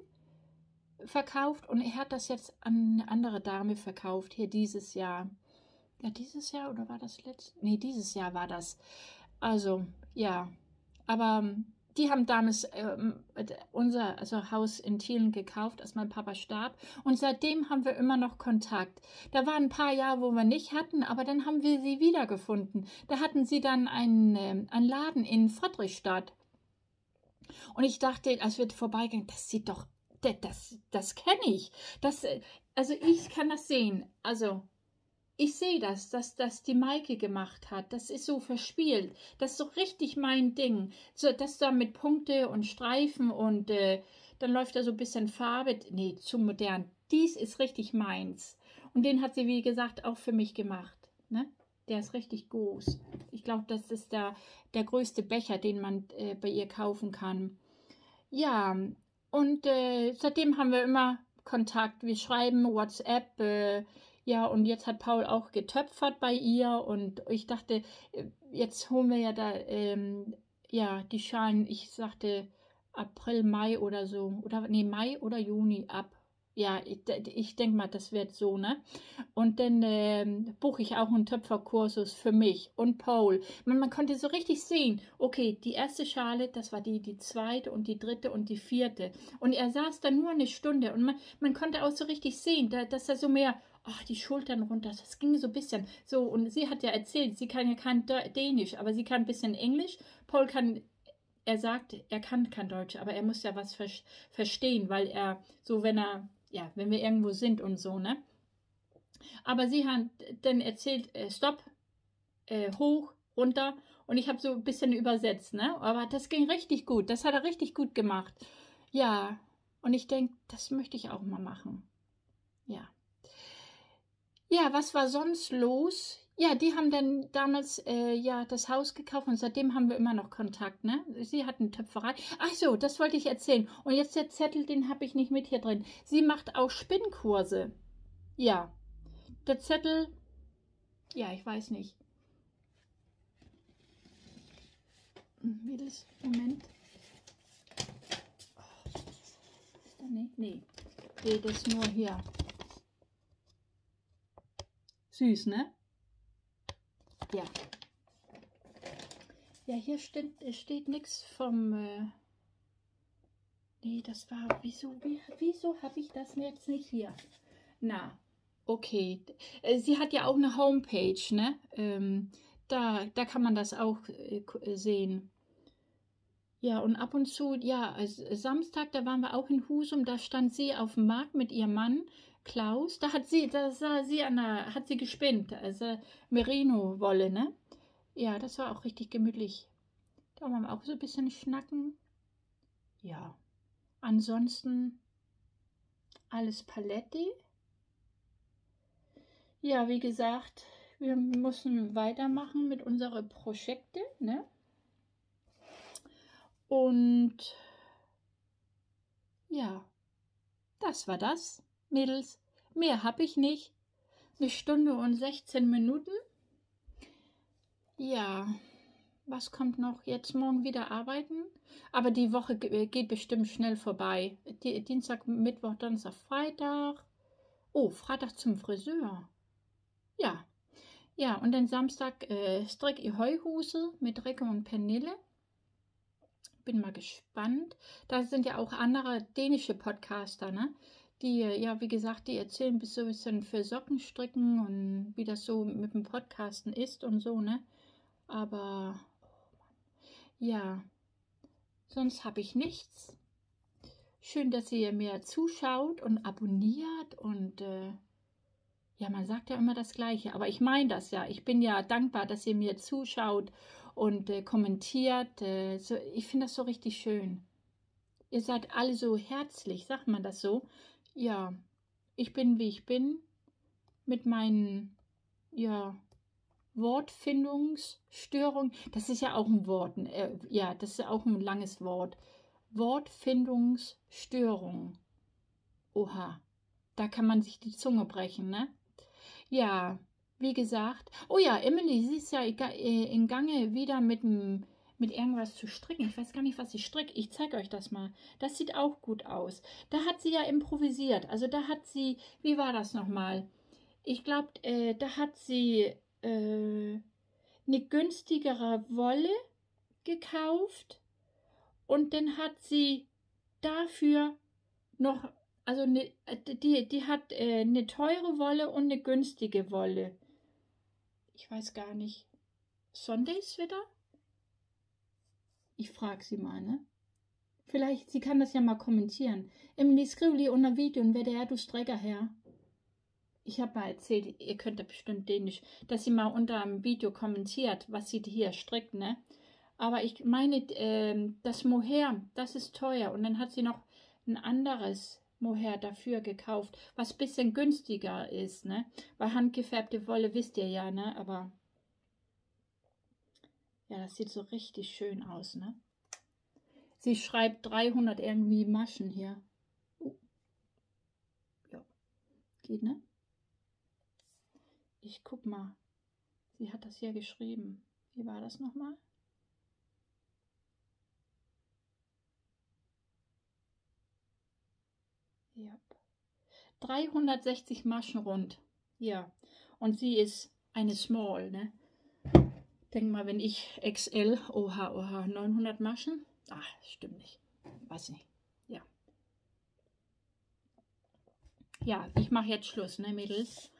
verkauft und er hat das jetzt an eine andere Dame verkauft, hier dieses Jahr. Ja, dieses Jahr oder war das letztes? Nee, dieses Jahr war das. Also, ja. Aber die haben damals ähm, unser also Haus in Thielen gekauft, als mein Papa starb. Und seitdem haben wir immer noch Kontakt. Da waren ein paar Jahre, wo wir nicht hatten, aber dann haben wir sie wiedergefunden. Da hatten sie dann einen, äh, einen Laden in Friedrichstadt. Und ich dachte, als wir vorbeigingen, das sieht doch, das, das, das kenne ich. Das, also ich kann das sehen. Also ich sehe das, dass das die Maike gemacht hat. Das ist so verspielt. Das ist so richtig mein Ding. So, das da mit Punkte und Streifen und äh, dann läuft da so ein bisschen Farbe. Nee, zu modern. Dies ist richtig meins. Und den hat sie, wie gesagt, auch für mich gemacht. Ne? Der ist richtig groß. Ich glaube, das ist der, der größte Becher, den man äh, bei ihr kaufen kann. Ja, und äh, seitdem haben wir immer Kontakt. Wir schreiben WhatsApp, äh, ja, und jetzt hat Paul auch getöpfert bei ihr und ich dachte, jetzt holen wir ja da, ähm, ja, die Schalen, ich sagte April, Mai oder so, oder, nee, Mai oder Juni ab. Ja, ich, ich denke mal, das wird so, ne? Und dann ähm, buche ich auch einen Töpferkursus für mich und Paul. Man, man konnte so richtig sehen, okay, die erste Schale, das war die, die zweite und die dritte und die vierte. Und er saß da nur eine Stunde und man, man konnte auch so richtig sehen, da, dass er so mehr, oh, die Schultern runter. Das ging so ein bisschen. So, und sie hat ja erzählt, sie kann ja kein Dänisch, aber sie kann ein bisschen Englisch. Paul kann, er sagt, er kann kein Deutsch, aber er muss ja was ver verstehen, weil er, so wenn er, ja, wenn wir irgendwo sind und so, ne? Aber sie hat dann erzählt, äh, stopp, äh, hoch, runter. Und ich habe so ein bisschen übersetzt, ne? Aber das ging richtig gut. Das hat er richtig gut gemacht. Ja, und ich denke, das möchte ich auch mal machen. Ja. Ja, was war sonst los? Ja, die haben dann damals äh, ja das Haus gekauft und seitdem haben wir immer noch Kontakt, ne? Sie hat eine Töpferei. Ach so, das wollte ich erzählen. Und jetzt der Zettel, den habe ich nicht mit hier drin. Sie macht auch Spinnkurse. Ja, der Zettel, ja, ich weiß nicht. Mädels, Moment. Oh, ist da nee? Nee. Nee, das ist nur hier. Süß, ne? Ja. Ja, hier steht, steht nichts vom... Äh nee, das war... Wieso, wie, wieso habe ich das jetzt nicht hier? Na, okay. Sie hat ja auch eine Homepage, ne? Ähm, da, da kann man das auch äh, sehen. Ja, und ab und zu, ja, also Samstag, da waren wir auch in Husum, da stand sie auf dem Markt mit ihrem Mann, Klaus. Da hat sie, da sah sie an der, hat sie gespinnt, also Merino-Wolle, ne? Ja, das war auch richtig gemütlich. Da waren wir auch so ein bisschen schnacken. Ja, ansonsten alles Paletti. Ja, wie gesagt, wir müssen weitermachen mit unseren Projekten, ne? Und ja, das war das, Mädels. Mehr habe ich nicht. Eine Stunde und sechzehn Minuten. Ja, was kommt noch? Jetzt morgen wieder arbeiten. Aber die Woche geht bestimmt schnell vorbei. Die, Dienstag, Mittwoch, Donnerstag, Freitag. Oh, Freitag zum Friseur. Ja, ja, und dann Samstag äh, stricke ich Heuhose mit Recke und Pernille. Bin mal gespannt. Da sind ja auch andere dänische Podcaster, ne? Die, ja, wie gesagt, die erzählen ein bisschen für Sockenstricken und wie das so mit dem Podcasten ist und so, ne? Aber, ja, sonst habe ich nichts. Schön, dass ihr mir zuschaut und abonniert und, äh, ja, man sagt ja immer das Gleiche, aber ich meine das ja. Ich bin ja dankbar, dass ihr mir zuschaut und äh, kommentiert. Äh, so, ich finde das so richtig schön. Ihr seid alle so herzlich, sagt man das so? Ja, ich bin, wie ich bin, mit meinen, ja, Wortfindungsstörungen. Das ist ja auch ein Wort, äh, ja, das ist ja auch ein langes Wort. Wortfindungsstörung. Oha, da kann man sich die Zunge brechen, ne? Ja, wie gesagt. Oh ja, Emily, sie ist ja in Gange wieder mit, mit irgendwas zu stricken. Ich weiß gar nicht, was sie strickt. Ich zeige euch das mal. Das sieht auch gut aus. Da hat sie ja improvisiert. Also da hat sie, wie war das nochmal? Ich glaube, äh, da hat sie äh, eine günstigere Wolle gekauft. Und dann hat sie dafür noch... Also ne, die, die hat äh, eine teure Wolle und eine günstige Wolle. Ich weiß gar nicht. Sundays wieder? Ich frage sie mal, ne? Vielleicht, sie kann das ja mal kommentieren. Emily, skrivli unter Video und wer der du Strecker her. Ich habe mal erzählt, ihr könnt ja bestimmt Dänisch, dass sie mal unter dem Video kommentiert, was sie hier strickt, ne? Aber ich meine, äh, das Mohair, das ist teuer. Und dann hat sie noch ein anderes Mohair dafür gekauft, was ein bisschen günstiger ist, ne? Weil handgefärbte Wolle wisst ihr ja, ne? Aber ja, das sieht so richtig schön aus, ne? Sie schreibt dreihundert irgendwie Maschen hier. Uh. Ja, geht, ne? Ich guck mal. Sie hat das hier geschrieben. Wie war das nochmal? Ja. dreihundertsechzig Maschen rund. Ja. Und sie ist eine Small, ne? Denk mal, wenn ich X L, oha, oha, neunhundert Maschen? Ach, stimmt nicht. Weiß nicht. Ja. Ja, ich mache jetzt Schluss, ne, Mädels?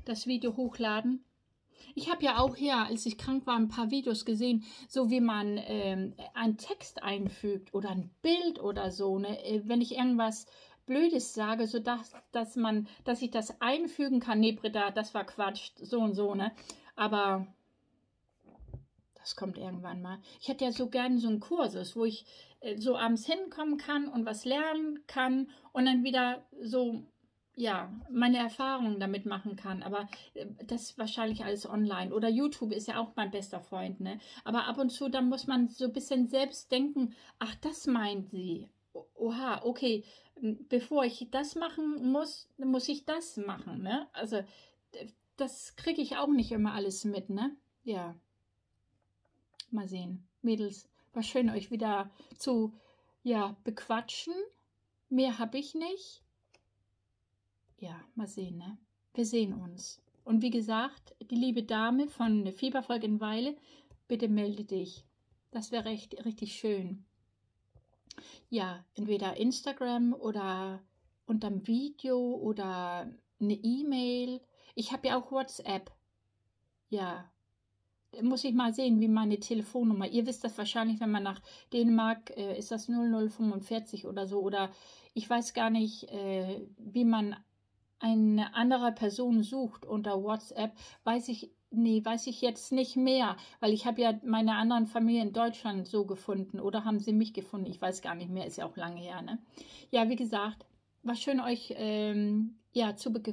das Video hochladen. Ich habe ja auch hier, als ich krank war, ein paar Videos gesehen, so wie man ähm, einen Text einfügt oder ein Bild oder so, ne? Wenn ich irgendwas Blödes sage, so dass, dass man, dass ich das einfügen kann. Nee, Britta, das war Quatsch, so und so, ne? Aber das kommt irgendwann mal. Ich hätte ja so gerne so einen Kursus, wo ich äh, so abends hinkommen kann und was lernen kann und dann wieder so, ja, meine Erfahrungen damit machen kann. Aber äh, das ist wahrscheinlich alles online. Oder YouTube ist ja auch mein bester Freund, ne? Aber ab und zu, dann muss man so ein bisschen selbst denken, ach, das meint sie. Oha, okay, bevor ich das machen muss, muss ich das machen, ne? Also, das kriege ich auch nicht immer alles mit, ne? Ja. Mal sehen. Mädels, war schön, euch wieder zu, ja, bequatschen. Mehr habe ich nicht. Ja, mal sehen, ne? Wir sehen uns. Und wie gesagt, die liebe Dame von Fiebervolk in Weile, bitte melde dich. Das wäre recht, richtig schön. Ja, entweder Instagram oder unterm Video oder eine E-Mail. Ich habe ja auch WhatsApp. Ja, muss ich mal sehen, wie meine Telefonnummer. Ihr wisst das wahrscheinlich, wenn man nach Dänemark, äh, ist das null null fünfundvierzig oder so. Oder ich weiß gar nicht, äh, wie man eine andere Person sucht unter WhatsApp. Weiß ich, nee, weiß ich jetzt nicht mehr. Weil ich habe ja meine anderen Familie in Deutschland so gefunden. Oder haben sie mich gefunden? Ich weiß gar nicht mehr, ist ja auch lange her, ne? Ja, wie gesagt, war schön euch, ähm, ja, zu be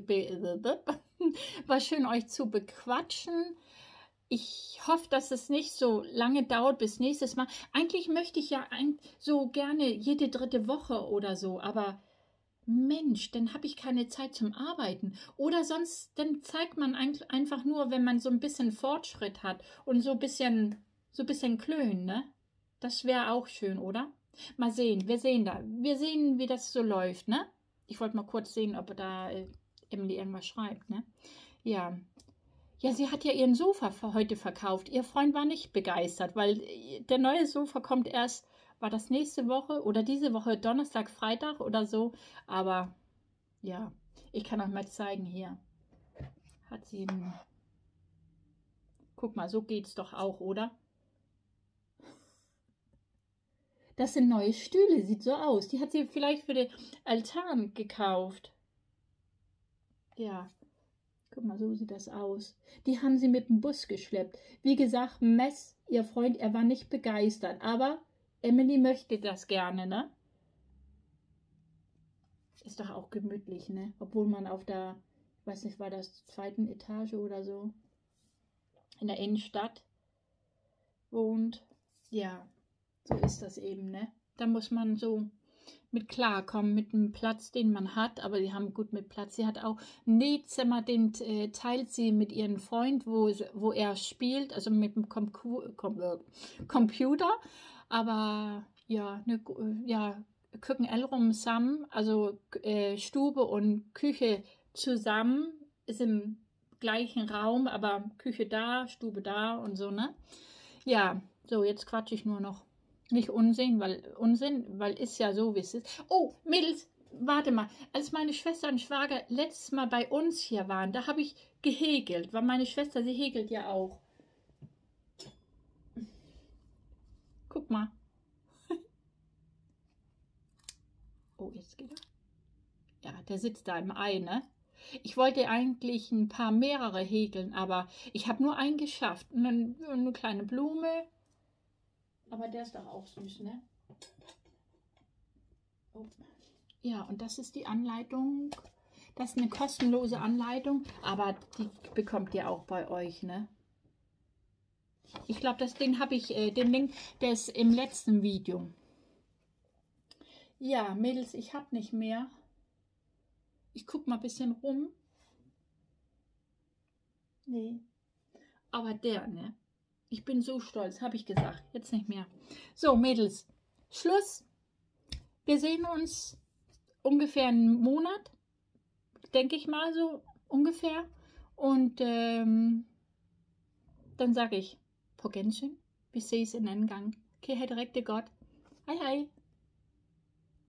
war schön euch zu bequatschen. Ich hoffe, dass es nicht so lange dauert bis nächstes Mal. Eigentlich möchte ich ja ein, so gerne jede dritte Woche oder so, aber Mensch, dann habe ich keine Zeit zum Arbeiten. Oder sonst, dann zeigt man ein, einfach nur, wenn man so ein bisschen Fortschritt hat und so ein bisschen, so ein bisschen klönen, ne? Das wäre auch schön, oder? Mal sehen, wir sehen da. Wir sehen, wie das so läuft, ne? Ich wollte mal kurz sehen, ob da äh, Emily irgendwas schreibt, ne? Ja. Ja, sie hat ja ihren Sofa für heute verkauft. Ihr Freund war nicht begeistert, weil der neue Sofa kommt erst, war das nächste Woche oder diese Woche, Donnerstag, Freitag oder so. Aber ja, ich kann euch mal zeigen hier. Hat sie, guck mal, so geht's doch auch, oder? Das sind neue Stühle, sieht so aus. Die hat sie vielleicht für den Altan gekauft. Ja. Guck mal, so sieht das aus. Die haben sie mit dem Bus geschleppt. Wie gesagt, Mess, ihr Freund, er war nicht begeistert. Aber Emily möchte das gerne, ne? Ist doch auch gemütlich, ne? Obwohl man auf der, ich weiß nicht, war das zweiten Etage oder so, in der Innenstadt wohnt. Ja, so ist das eben, ne? Da muss man so mit klarkommen, mit dem Platz, den man hat, aber sie haben gut mit Platz. Sie hat auch ein Nähzimmer, den äh, teilt sie mit ihrem Freund, wo, wo er spielt, also mit dem Com Com Computer, aber ja, ne, ja, Küken Elrum zusammen, also äh, Stube und Küche zusammen, ist im gleichen Raum, aber Küche da, Stube da und so, ne? Ja, so, jetzt quatsche ich nur noch. Nicht Unsinn, weil Unsinn, weil ist ja so, wie es ist. Oh, Mädels, warte mal. Als meine Schwester und Schwager letztes Mal bei uns hier waren, da habe ich gehäkelt, weil meine Schwester, sie häkelt ja auch. Guck mal. Oh, jetzt geht er. Ja, der sitzt da im Ei, ne? Ich wollte eigentlich ein paar mehrere häkeln, aber ich habe nur einen geschafft. Und dann eine kleine Blume. Aber der ist doch auch süß, ne? Oh. Ja, und das ist die Anleitung. Das ist eine kostenlose Anleitung, aber die bekommt ihr auch bei euch, ne? Ich glaube, das Ding habe ich, äh, den Link, der ist im letzten Video. Ja, Mädels, ich habe nicht mehr. Ich gucke mal ein bisschen rum. Nee. Aber der, ne? Ich bin so stolz, habe ich gesagt. Jetzt nicht mehr. So, Mädels, Schluss. Wir sehen uns ungefähr einen Monat, denke ich mal so ungefähr. Und ähm, dann sage ich, på gensyn. Vi ses en anden gang. Kan I have det rigtig godt. Hej hej.